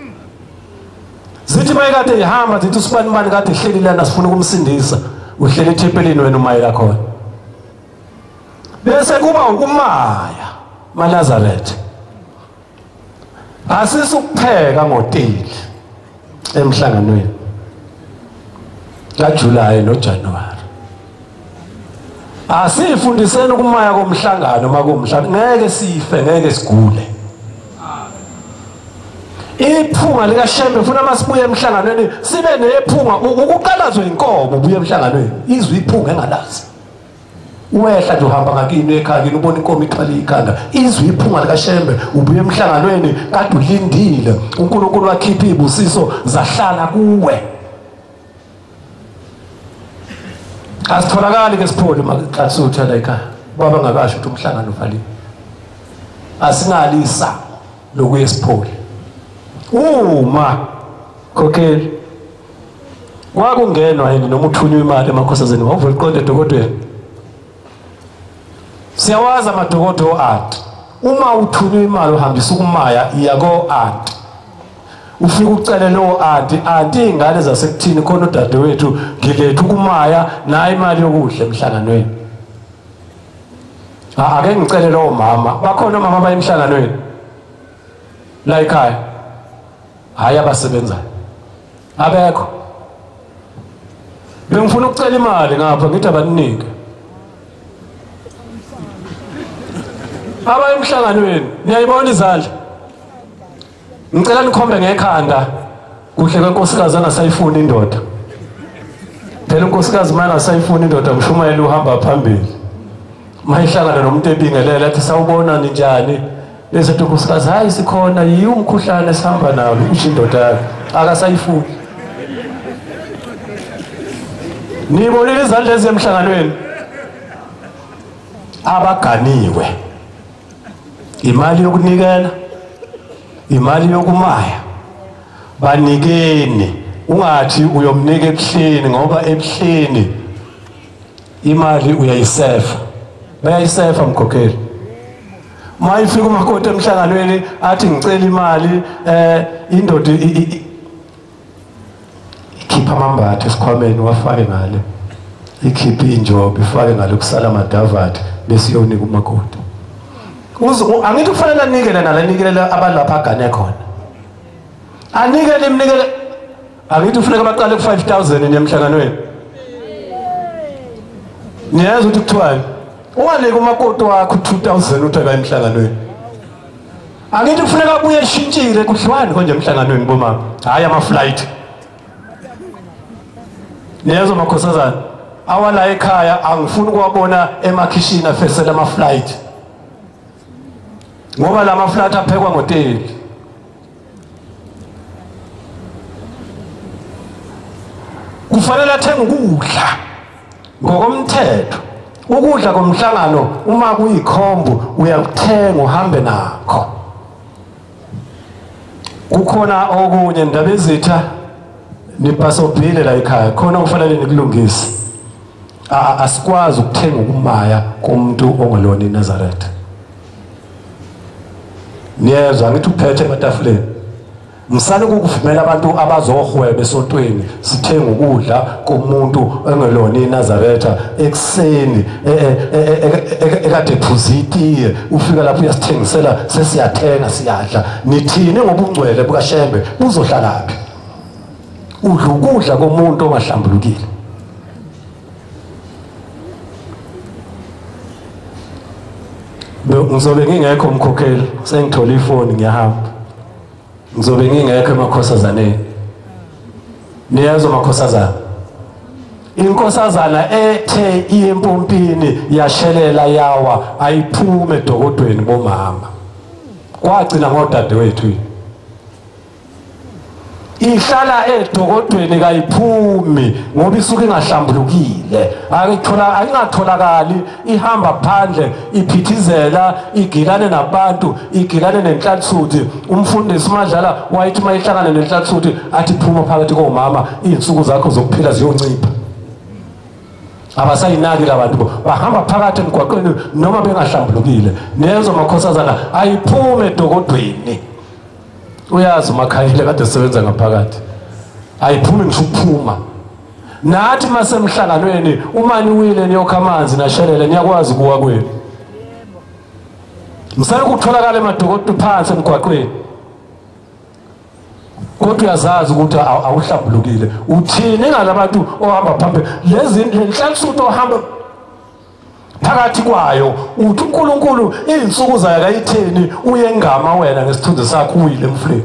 zithi mayekade ihamba zithi usibani kade ehleli lana sifuna ukumsindisa uhleli ethempelini wena umayela khona bese kuba ukumaya amaNazaretha asisukupheka ngoteli emhlanganweni kaJulayi noJanuwari asifundiseni ukumaya komhlangano makumhlangano ngeke sife ngeke sigule iphunga likaShembe ufuna masibuye emhlanganweni sibe nephunga ukuqalazwe inkomo ubuye emhlanganweni izwe iphunga engalazi uwehla nje uhamba ngakini ekhaya kini ubona inkomo ithwala ikhanda izwe iphunga likaShembe ubuye emhlanganweni kade ulindile uNkulunkulu wakhipha izibusiso zahlala kuwe asitholakali ke sipholi maKatsutha la ekhaya baba ngakasho ukuthi umhlangano uvaliwe asingalisa lokuye sipholi uma khokheli wakungenwa yini noma uthunywa imali emakhosazeni wavula iqonde edokodweni siyawazi amadokodo art uma uthunywa imali uhambisa ukumaya iya ko art ufika ucele lo art ingane zasekuthini khona udadewethu ngilethe ukumaya nayo imali yokudla emhlanganweni ake ngicele lo mama bakhona mama bayemhlanganweni la ekhaya hayi abasebenzayo abekho. Bengifuna ukucela imali ngapha ngithi abaninike aba emhlanganweni. Niyayibona izandla, ngicela nikhombe ngekhanda. Kuhle kwenkosikazi angasayifuni indoda. Phela unkosikazi manje angasayifuni indoda, Mshumayeli uhamba phambili. Mayihlangana nomuntu ebingelela athi sawubona njani, bese ethi unkosikazi hayi sikhona, yiyo umkhuhlane esihamba nawo usho indoda yakhe akasayifuni. Nibonile izandla ezemhlanganweni abaganiwe, imali yokunikela, imali yokumaya. Banikeni, ungathi uyomnika ebuhleni ngoba ebuhleni imali uyayisefa. Bayayisefa mkhokheli. Mayifika umakoti emhlanganweni athi ngicela imali, indoda ikhipha amambatha esikhwameni wafake ngale, ikhipha injobo ifake ngale kusala amadavati bese iyonika umakoti. Angithi kufanele anikele nalanikele abalapha agane khona. Anikele imnikele. Angithi ufuneka baqale ku-5,000 emhlanganweni. Niyazi ukuthi kuthiwani? Unganika umakoti wakho 2,000 uthi emhlanganweni. Angithi kufuneka buye eshintshile kudliwani konje emhlanganweni bomama. Hayi ama-flight. Niyazi amakhosazana awala ekhaya angifuni ukuwabona emakhishini afesela ama-flight. Ngoba la ma-flight aphekwa ngoteli. Kufanele athenge ukudla ngokomthetho. Ukudla komhlangano uma kuyikhombo uyakuthenga uhambe nakho. Kukhona okunye indaba ezitha nipasobhile la ekhaya khona kufanele nikulungise. Asikwazi ukuthenga ukumaya komuntu ongelona iNazaretha. Niyezwa ngithi uphethe ematafuleni. Msale ukuvumela abantu abazohweba esontweni sithenga ukudla komuntu engelona iNazaretha ekseni ekade ephuzitiye ufika lapho uyasithengisela sesiyathenga siyadla. Nithini ngobungcwele bukaShembe uzodlalaphi? Udla ukudla komuntu ongahlambulukile. Ngizobe ngingekho mkhokheli, sengithola ifoni ngiyahamba. Ngizobe ngingekho emakhosazaneni. Niyazi amakhosazana, inkosazana ethe iempompini yashelela yawa ayiphume edokodweni bomama. Kwagcina ngodadewethu. Ihlala edokodweni kayiphumi ngoba isuke ingahlambulukile. Ayingatholakali, ihamba phandle iphithizela, igilane nabantu, igilane nenhlathuthi. Umfundisi Madlala wayithi mayihlangana nenhlathuthi athi phuma phakathi komama, izinsuku zakho zokuphila ziyoncipha. Abasayinaki labantu bahamba phakathi emgwaqweni noma bengahlambulukile. Nezo makhosazana ayiphume edokodweni. Uyazi uMakhayile kade sebenza ngaphakathi. Ayiphume ngisho ukuphuma. Nathi masemhlanganweni umani wile niyokha amanzi nashelele niyakwazi kuwa kwenu. Msale kutholakala emadokodo phansi emgwaqweni. Kodwa uyazazi ukuthi awuhlambulukile. Uthini ngalabantu ohamba phambili lezi lenhlanhluthi ohamba phakathi kwayo uthi uNkulunkulu izinsuku zayo kayitheni uyengama wena ngesithunzi sakho uyile emfuleni.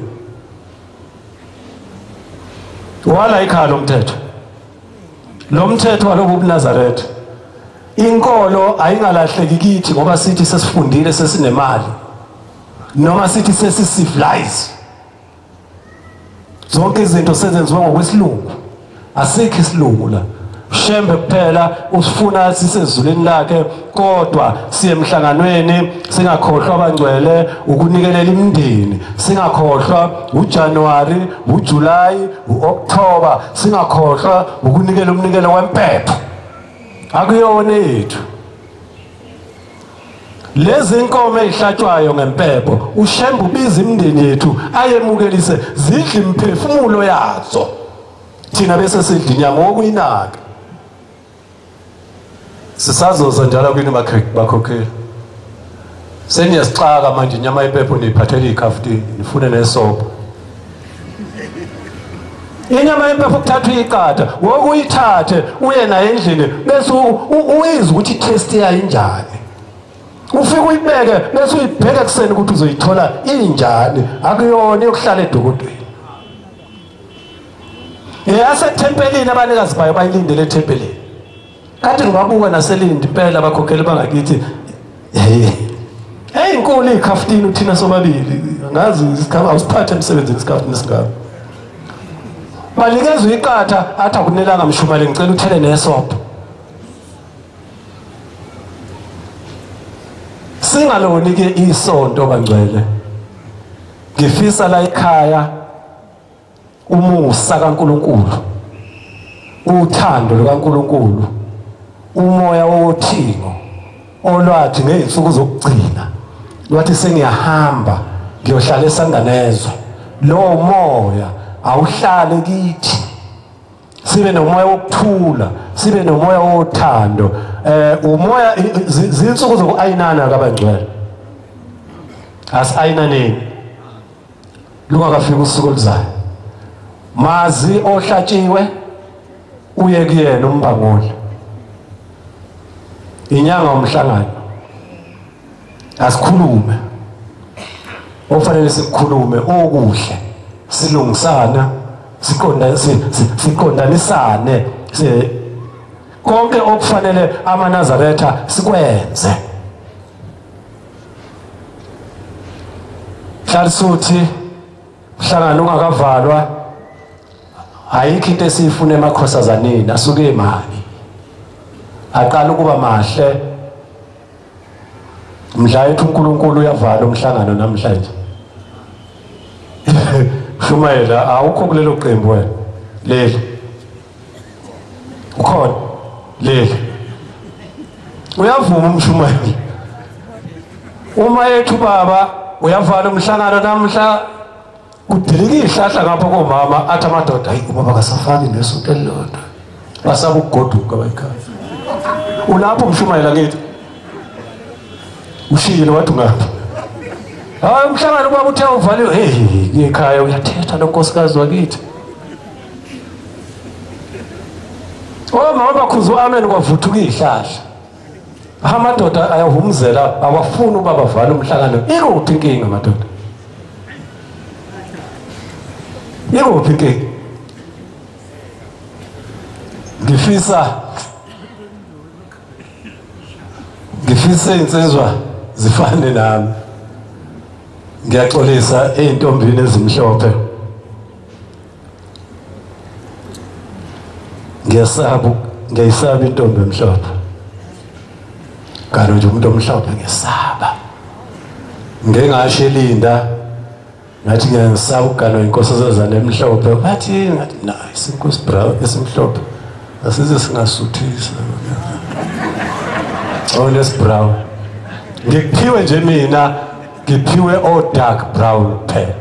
Wala ikhaya lomthetho. Lo mthetho walobu buNazaretha. Inkolo ayingalahleki kithi ngoba sithi sesifundile sesinemali. Noma sithi sesicivilize. Zonke izinto sezenziwa ngokwesilungu. Asikho isilungu la. Shembe kuphela usifuna sisezulwini lakhe, kodwa siye emhlanganweni singakhohlwa abangcwele ukunikelela imindeni, singakhohlwa uJanuary, uJuly, uOctober, singakhohlwa ukunikela umnikelo wempepho. Akuyona yethu. Lezi inkomo ezihlatshwayo ngempepho uShembe ubiza imindeni yethu ayemukelise zidla imphefumulo yazo. Thina bese sidla inyama okuyinaka. Sisazoza njalo kwini bakhokheli. Seniyasixaka manje inyama yempepho niyiphathele ikhafutini nifune nesopo. inyama yempepho kuthatha ikata wokuyithathe uye naye endlini bese uyiza ukuthi i-taste yayo injani ufike uyibeke bese uyibheka kuseni ukuthi uzoyithola injani akuyona yokuhlala edokotweni yasethempelini abanikazi bayo bayilindele ethempelini kade ngibabuka naselindi impela abakhokheli bangakithi inkulu ikhaftini uthina sobabili ngazi isikhaba awusiphathe emsebenzini isikhaftini singabo balikezwe iqatha athi akunelanga mshumali ngicela uthele nesopho singaloni ke isonto bangcwele ngifisa la ekhaya umusa kaNkulunkulu uthando lukaNkulunkulu umoya wothingo olwathi ngeyinsuku zokugcina lwathi sengiyahamba ngiyohlala eSanganezwa lo moya awuhlale kithi sibe nomoya wokuthula sibe nomoya wothando umoya zinsuku zokuayinana kabangcwele asayinaneni lungakafika usuku oluzayo mazi ohlatshiwe uye kuyena umbangoli inyanga umhlangano asikhulume ofanele sikhulume okuhle silungisana siqondanisane konke okufanele amaNazaretha sikwenze hlalisuthi mhlangano ungakavalwa ayikho into esifuna emakhosazaneni asuke imali aqala ukuba mahle mdla ethu uNkulunkulu uyavala umhlangano namhlanje Shumayela awukho kulelo qembu wena leli ukhona leli uyavuma umshumayela uma ethu baba uyavala umhlangano namhla kudilika ihlahla ngapha komama athi amadoda hayi ubaba kasafani nesonto elilodwa basaba ukugoduka bayikhaya ulapho umshumayela ngithi ushilo wathi ngapha hayi umhlangano baba uthe uvaliwe ngekhaya uyathetha nonkosikazi wakithi mama bakhuzo amen kwavuthuka ihlahla amadoda ayahumzela awafuni ubaba vala umhlangano ikuphi inkinga madoda ikuphi inkinga ngifisa insizwa zifane nami ngiyaxolisa eintombini ezimhlophe ngiyayisaba intombi emhlophe kanti nje umuntu omhlophe ngesaba ngengasho elinda ngathi ngiyasaba ukugana inkosazana emhlophe bathi ngathi nice inkosi brown esimhlophe asize singasuthisa ones brown ngikuphiwe nje mina ngiphiwe o dark brown phela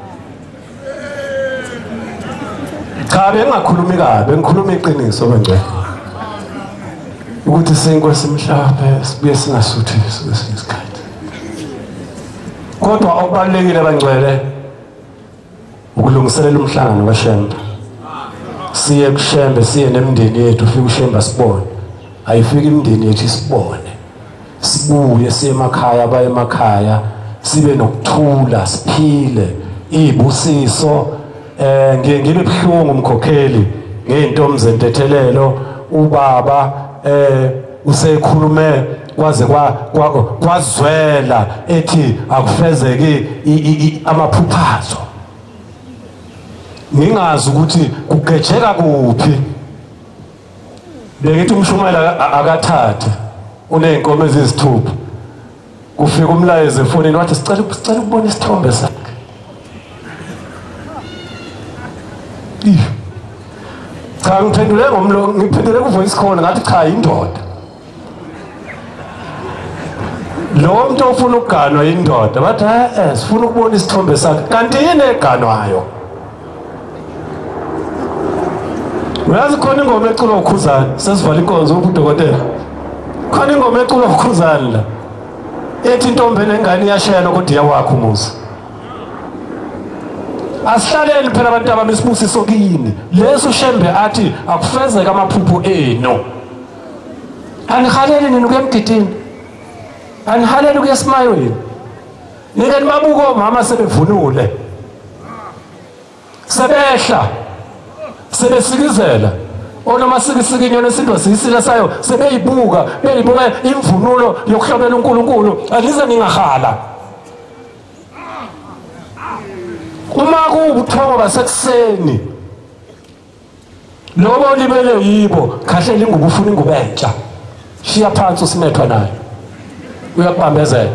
cha bengakhulumi kabi ngikhuluma iqiniso bengcwe ukuthi senkosi emhlophe sibuye singasuthisi kwesinye isikhathi kodwa okubalekile bangcwele ukulungiselela umhlangano kaShembe siye kuShembe siye nemindeni yethu ufike uShembe sibone ayifika imindeni yethu isibone sibuye siye emakhaya baye emakhaya sibe nokuthula siphile izibusiso ngibe buhlungu umkhokheli ngeintombi zentethelelo ubaba usekhulume kwaze kwazwela ethi akufezeki amaphuphazo ngingazi ukuthi kugejeka kuphi bengithi umshumayela akathathe uneenkomo ezisithupha kufika umlayezo efonini wathi sicela ukubona isithombe sakhe cha ngiphendule ngomlomo ngiphendule kuvoice call ngathi cha indoda lo muntu ofuna ukuganwa indoda bathi sifuna ukubona isithombe sakhe kanti yini eganwayo uyazi khona ingoma eculwa uKhuzani sesivala inkonzo ubudokotela khona ingoma eculwa uKhuzani la ethi intombi nengane iyashela kodwa iyawakho umuzi Asihlaleni phela abantu abamisibusiso kini. Leso uShembe athi akufezeka amaphupho eno. Anihaleli nini ukuyemgidini? Anihaleli ukuyesimayweni? Nike nibabuka omama sebevunule. Sebehla. Sebesikizela. Onamasikisiki inyoni esinto sisila sayo sebeyibuka, beyibuka imvunulo yokuhlobela uNkulunkulu. Alize ningahala. Uma kubuthongo basekuseni lobo libele yibo kahle lingubo ufuna ingubo entsha shiya phansi usinethwa nayo uyabambezela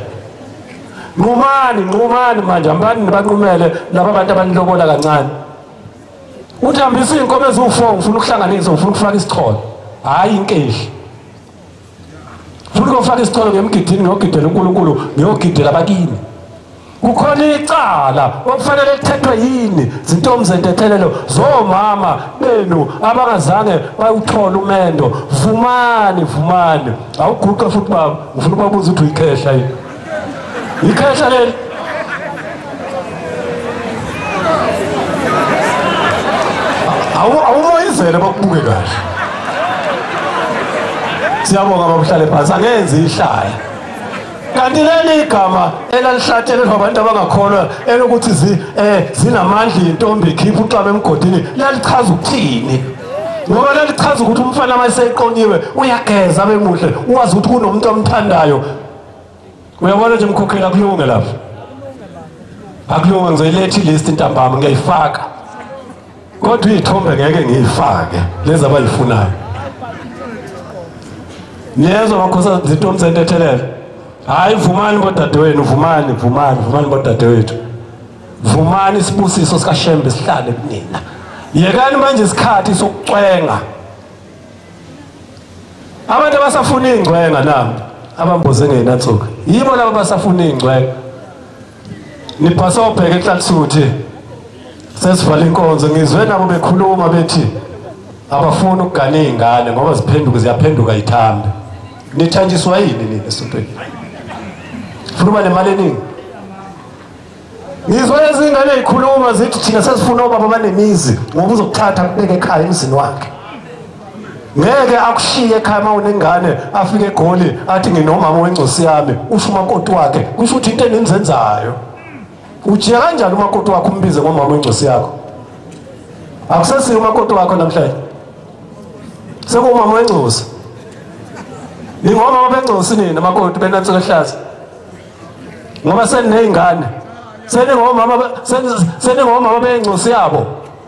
nqumani manje ambani nibanqumele laba abantu abanilobola kancane uthambisa inkomo ezu4 ufuna ukuhlanganisa ufuna ukufaka isicholo hayi inkehli ufuna ukufaka isicholo ngemgidini ngiyogidela uNkulunkulu ngiyogidela abakini kukhona icala okufanele lithethwe yini zintombi zentethelelo zomama benu abangazange bayuthola umendo vumani awuguqe futhi baba ufuna ukubabuza ukuthi uyikhehla yini ikhehla leli awumoyizele bakubuke kahle siyabonga babuhlale phansi angenzi ihlaya kanti leli igama elalihlatshelelwa abantu abangakholwa elokuthi zinamandla intombi ikhipha uxaba emgodini lalichaza ukuthini ngoba lalichaza ukuthi umfana mayeseqonyiwe uyageza bemuhle uwazi ukuthi kunomuntu omthandayo uyabona nje mkhokhela akulunge lapha akulunge ngizoyiletha ilist intambama ngiyayifaka kodwa izithombe ngeke ngiyifake lezi abayifunayo niyezwa makhosa zintombi zentethelelo hayi vumani bodadewenu vumani bodadewethu vumani isibusiso sikaShembe sihlale kunina yekani manje isikhathi sokucwenga abantu abasafuna ingcwenga nami abamboze ngenathuka yibo labo basafuna ingcwenga niphasobheke ehlalisuthi sesivala inkonzo ngizwe nabo bekhuluma bethi abafuna ukugana izingane ngoba ziyaphenduka ithambe nithanjiswa yini nini esontweni funa nemali eningi ngizwe izingane ezikhuluma zithi thina sesifuna obaba abanemizi ngoba uzokuthatha kubeke ekhaya emzini wakhe ngeke akushiye ekhaya mawunengane afike eGoli athi nginomama wengcosi yami usho umakoti wakhe kusho ukuthi into enimzenzayo ujiya kanjani umakoti wakho umbize ngomama wengcosi yakho akusesiye umakoti wakho namhlanje sekumama wengcosi ningomama bengcosi nini amakoti benansuku ehlaza ngoba senezingane seningomama bengcosi yabo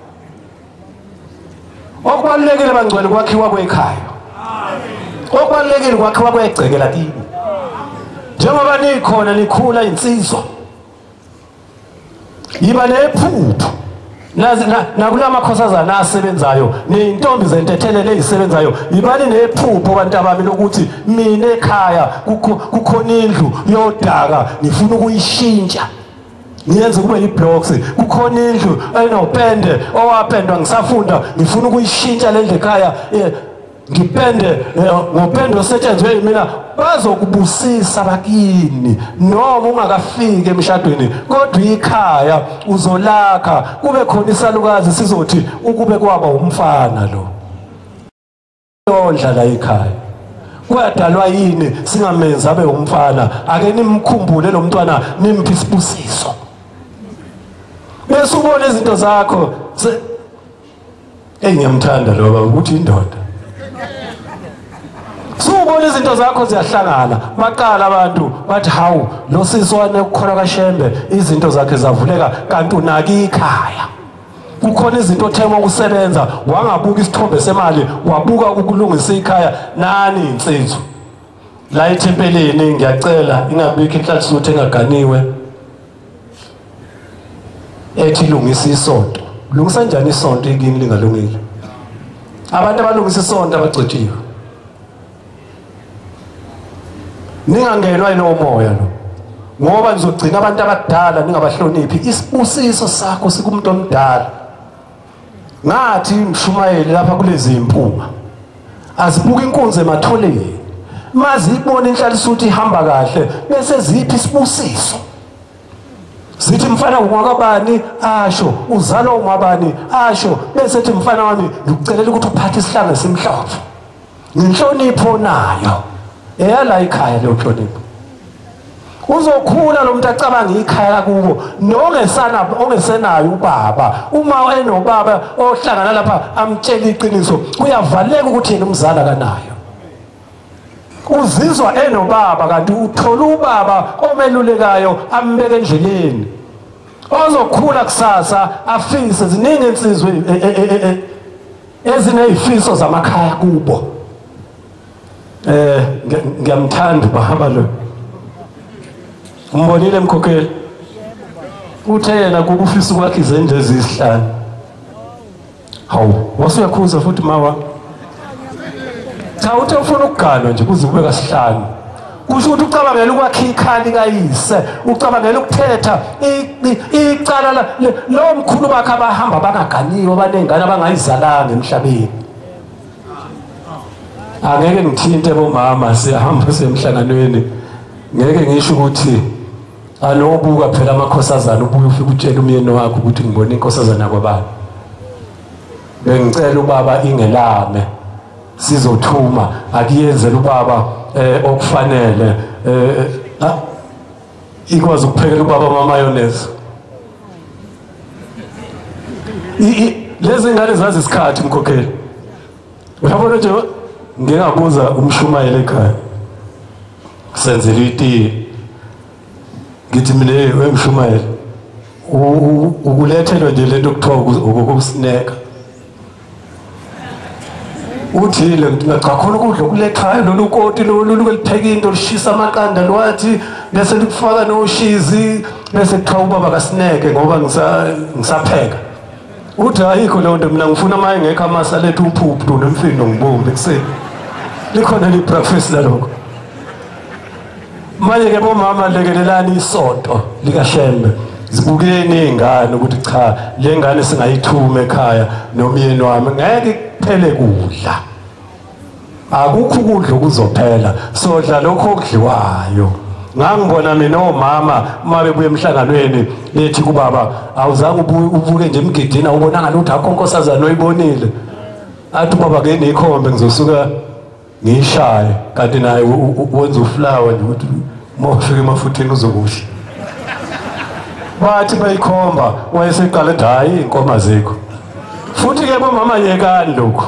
okubalulekile bangcwele kwakhiwa kwekhaya okubalulekile kwakhiwa kwegceke lakini njengoba nikhona nikhula insizwa yiba nephupho nakula makhosazana asebenzayo neintombi zentethelele ezisebenzayo yibani nephupho abantu abami lokuthi mina ekhaya kukhona indlu yodaka ngifuna ukuyishintsha niyenze kube yiblocks kukhona indlu enopende owapendwa ngisafunda ngifuna ukuyishintsha le ndlu ekhaya ngipende ngopende osetshenzwe mina bazokubusisa bakini noma ungakafiki emshadweni kodwa ikhaya uzolakha kube khona isalukazi sizothi ukube kwaba umfana lo yondla la ekhaya kwadalwa yini singamenzi abe umfana ake nimkhumbule lo mntwana nimphi isibusiso bese ubone izinto zakho ngiyamthanda lo baba ukuthi indoda ubona izinto zakho ziyahlangana baqala abantu bathi hawu lo siswane ukukhona kaShembe izinto zakhe zavuleka kanti unaki ikhaya kukhona izinto othema ukusebenza wangabuka isithombe semali wabuka ukulungisa ikhaya nani insizwa la ethempeleni ngiyacela ingabikho inhlanhlatho engaganiwe ethi lungisa isonto lungisa njani isonto ikini lingalungile abantu abalungisa isonto abagcotshiwe ningangenwa yilo moya lo ngoba nizogcina abantu abadala ningabahloniphi isibusiso sakho sikumuntu omdala ngathi Mshumayeli lapha kulezi impunga azibuka inkunzi ematholeni mazibona inhlalisuthi ihamba kahle bese ziphi isibusiso sithi mfana ungwakabani asho uzalo ungwabani asho bese ethi mfana wami ngikucelela ukuthi uphathe isihlanga simhlophe ngenhlonipho nayo eyala ikhaya leyo nhlonipho uzokhula lo muntu acabanga ikhaya kubo ongesenayo ubaba uma enobaba ohlangana lapha amtshela iqiniso kuyavaleka ukuthi yena umzala kanayo uzizwa enobaba kanti uthola ubaba omelulekayo ambeke endleleni ozokhula kusasa afise ziningi insizwe ezinezifiso zamakhaya kubo ngiyamthanda baba lo umbonile Mkhokheli uthe yena kuba ufisa ukwakha izenzo ezisihlanu hawu wasuyakhuza futhi mawa cha uthe ufuna ukuganwa nje kuze kube kasihlanu kusho ukuthi ucabangela ukwakha ikhali kayise ucabangela ukuthetha icala lo mkhulu bakhe abahamba bangaganiwe abanengane abangayizalanga emhlabeni angeke ngithinte bomama siyahamba semhlanganweni ngeke ngisho ukuthi alobuka phela amakhosazana ubuye ufike utshela umyeni wakho ukuthi ngibona inkosazana kwabani bengicela ubaba ingelame sizothuma akuyenzela ubaba okufanele ikwazi ukuphekela ubaba amamayonnaise lezi ngane zazi isikhathi Mkhokheli uyabona nje ngingabuza umshumayeli ekhaya senzela itiye ngithi mina wemshumayeli ukulethelwa nje lento kuthiwa ukusineka uthile ngicakhola ukudla okulethayo lolukoti lolulipheka into lishisa amaqanda lwathi bese likufaka noshizi bese kuthiwa ubaba kasineke ngoba ngisapheka uthi ayikho leyo nto mina ngifuna amaye ngekho amasa lethu uphuphu nemfino ngibombe kuseni likhona libreakfast laloko manje ke bomama lekelelani isonto likaShembe zibukeni izingane ukuthi cha le ngane singayithuma ekhaya nomyeni wami ngeke kuphele kudla akukho ukudla okuzophela sodla lokho okudliwayo ngangibona mina omama uma bebuye emhlanganweni lethi kubaba awuzange ubuke nje emgidini awubona ngaluthi akho nkosazana oyibonile athi ubaba ke nekhombe ngizosuka ngiyishaye kanti naye wenza uflower nje ukuthi mofike emafutheni uzokuhle bathi bayikhomba wayeseqala ethi hayi inkoma zikho futhi ke bomama yekani lokho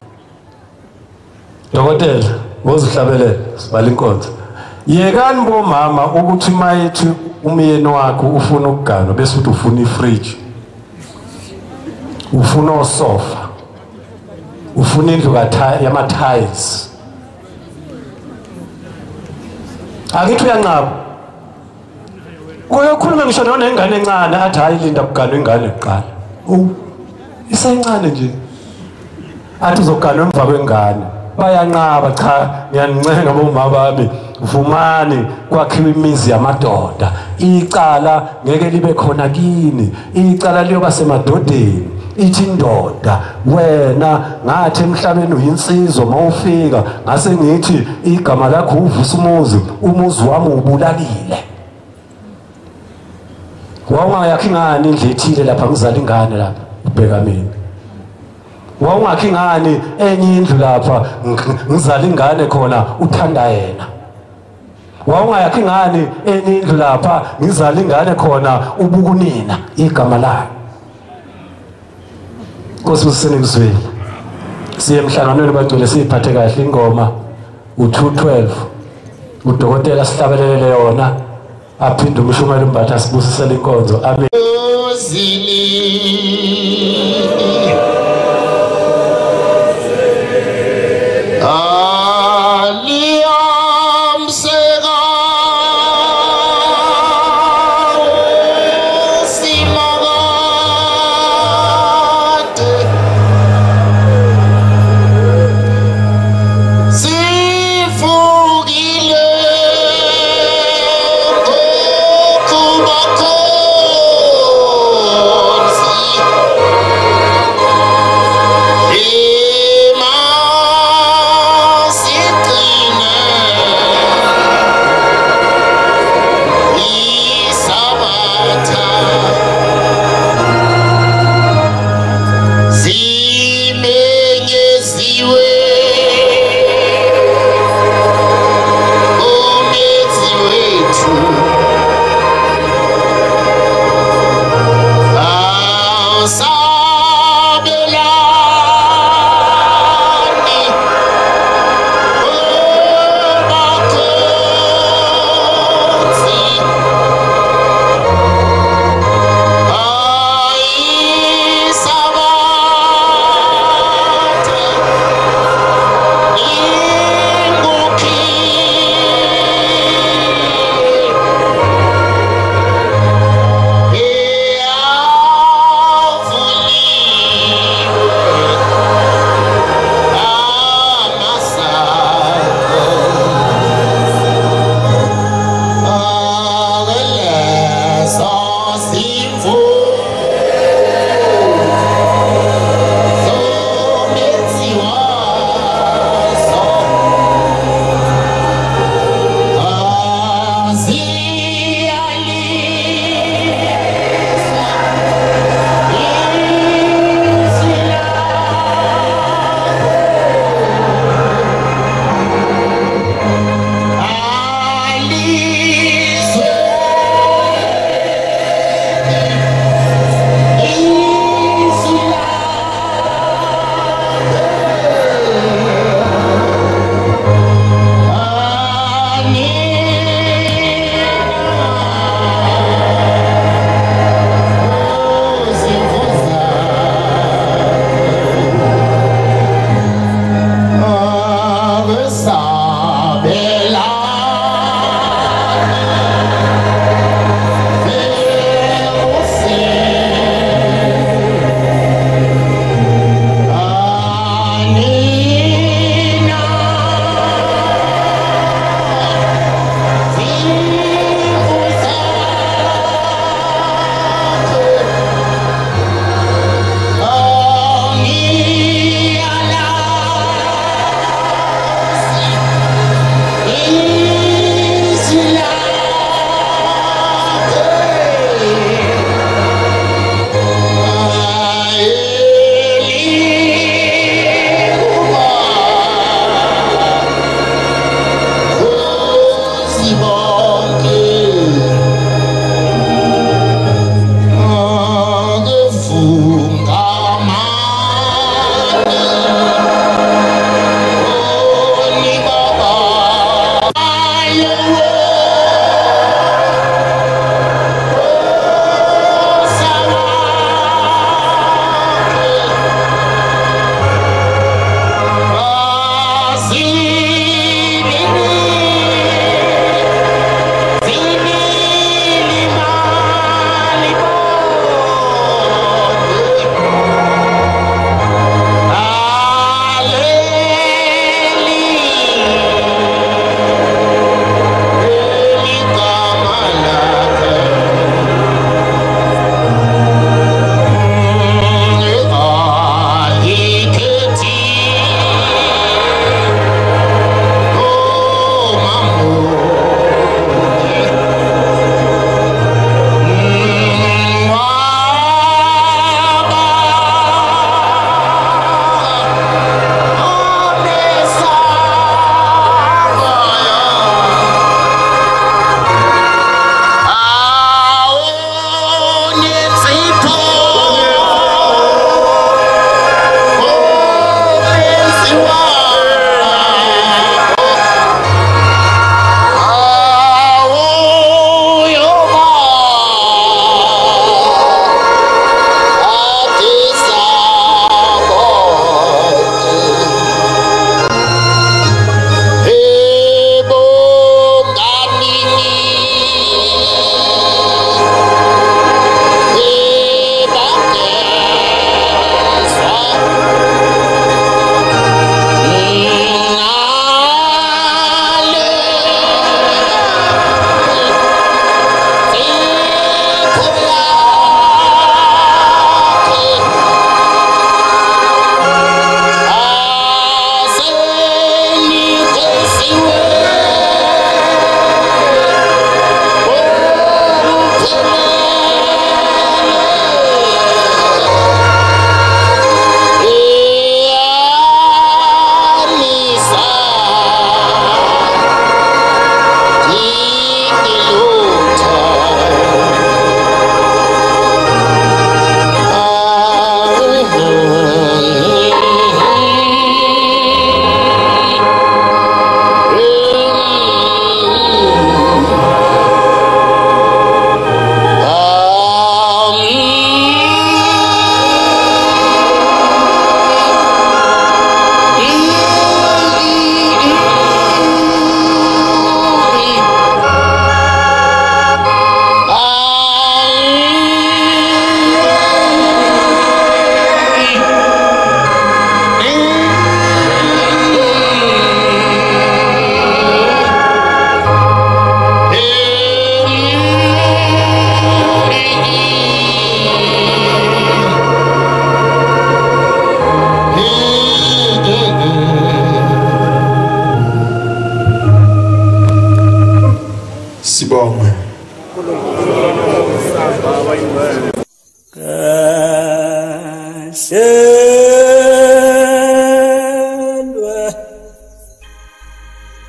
dokotela wozihlabelela sibala inkonzo yekani bomama ukuthi mayithi umyeni wakho ufuna ukuganwa bese uthi ufuna ifridge ufuna osofa ufuna indlu yama-tiles akithi uyanqaba kuyokhuluma ngisho nengane encane athi hayi linda kuganwa ingane kuqala isayincane nje athi uzoganwa emva kwengane bayanqaba cha ngiyanincenga bomama bami vumani kwakhiwa imizi yamadoda icala ngeke libe khona kini icala liyoba semadodeni ithi indoda wena ngathi emhlabeni uyinsizwa mawufika ngase ngithi igama lakho uvusa umuzi wami ubulalile wawungayakhi ingane indle ethile lapha ngizala ingane lapha ubheka mina wawungakhi ingane enye indlu lapha ngizala ingane khona uthanda yena wawungayakhi ingane enye indlu lapha ngizala ingane khona ubukunina igama lakhe Nkos'useningizwile siye emhlanganweni bagcwele siphathe kahle ingoma u212 udokotela sihlabelele yona aphinde umshumayeli umbatha asibusisele inkonzo amen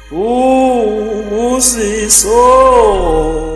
usiso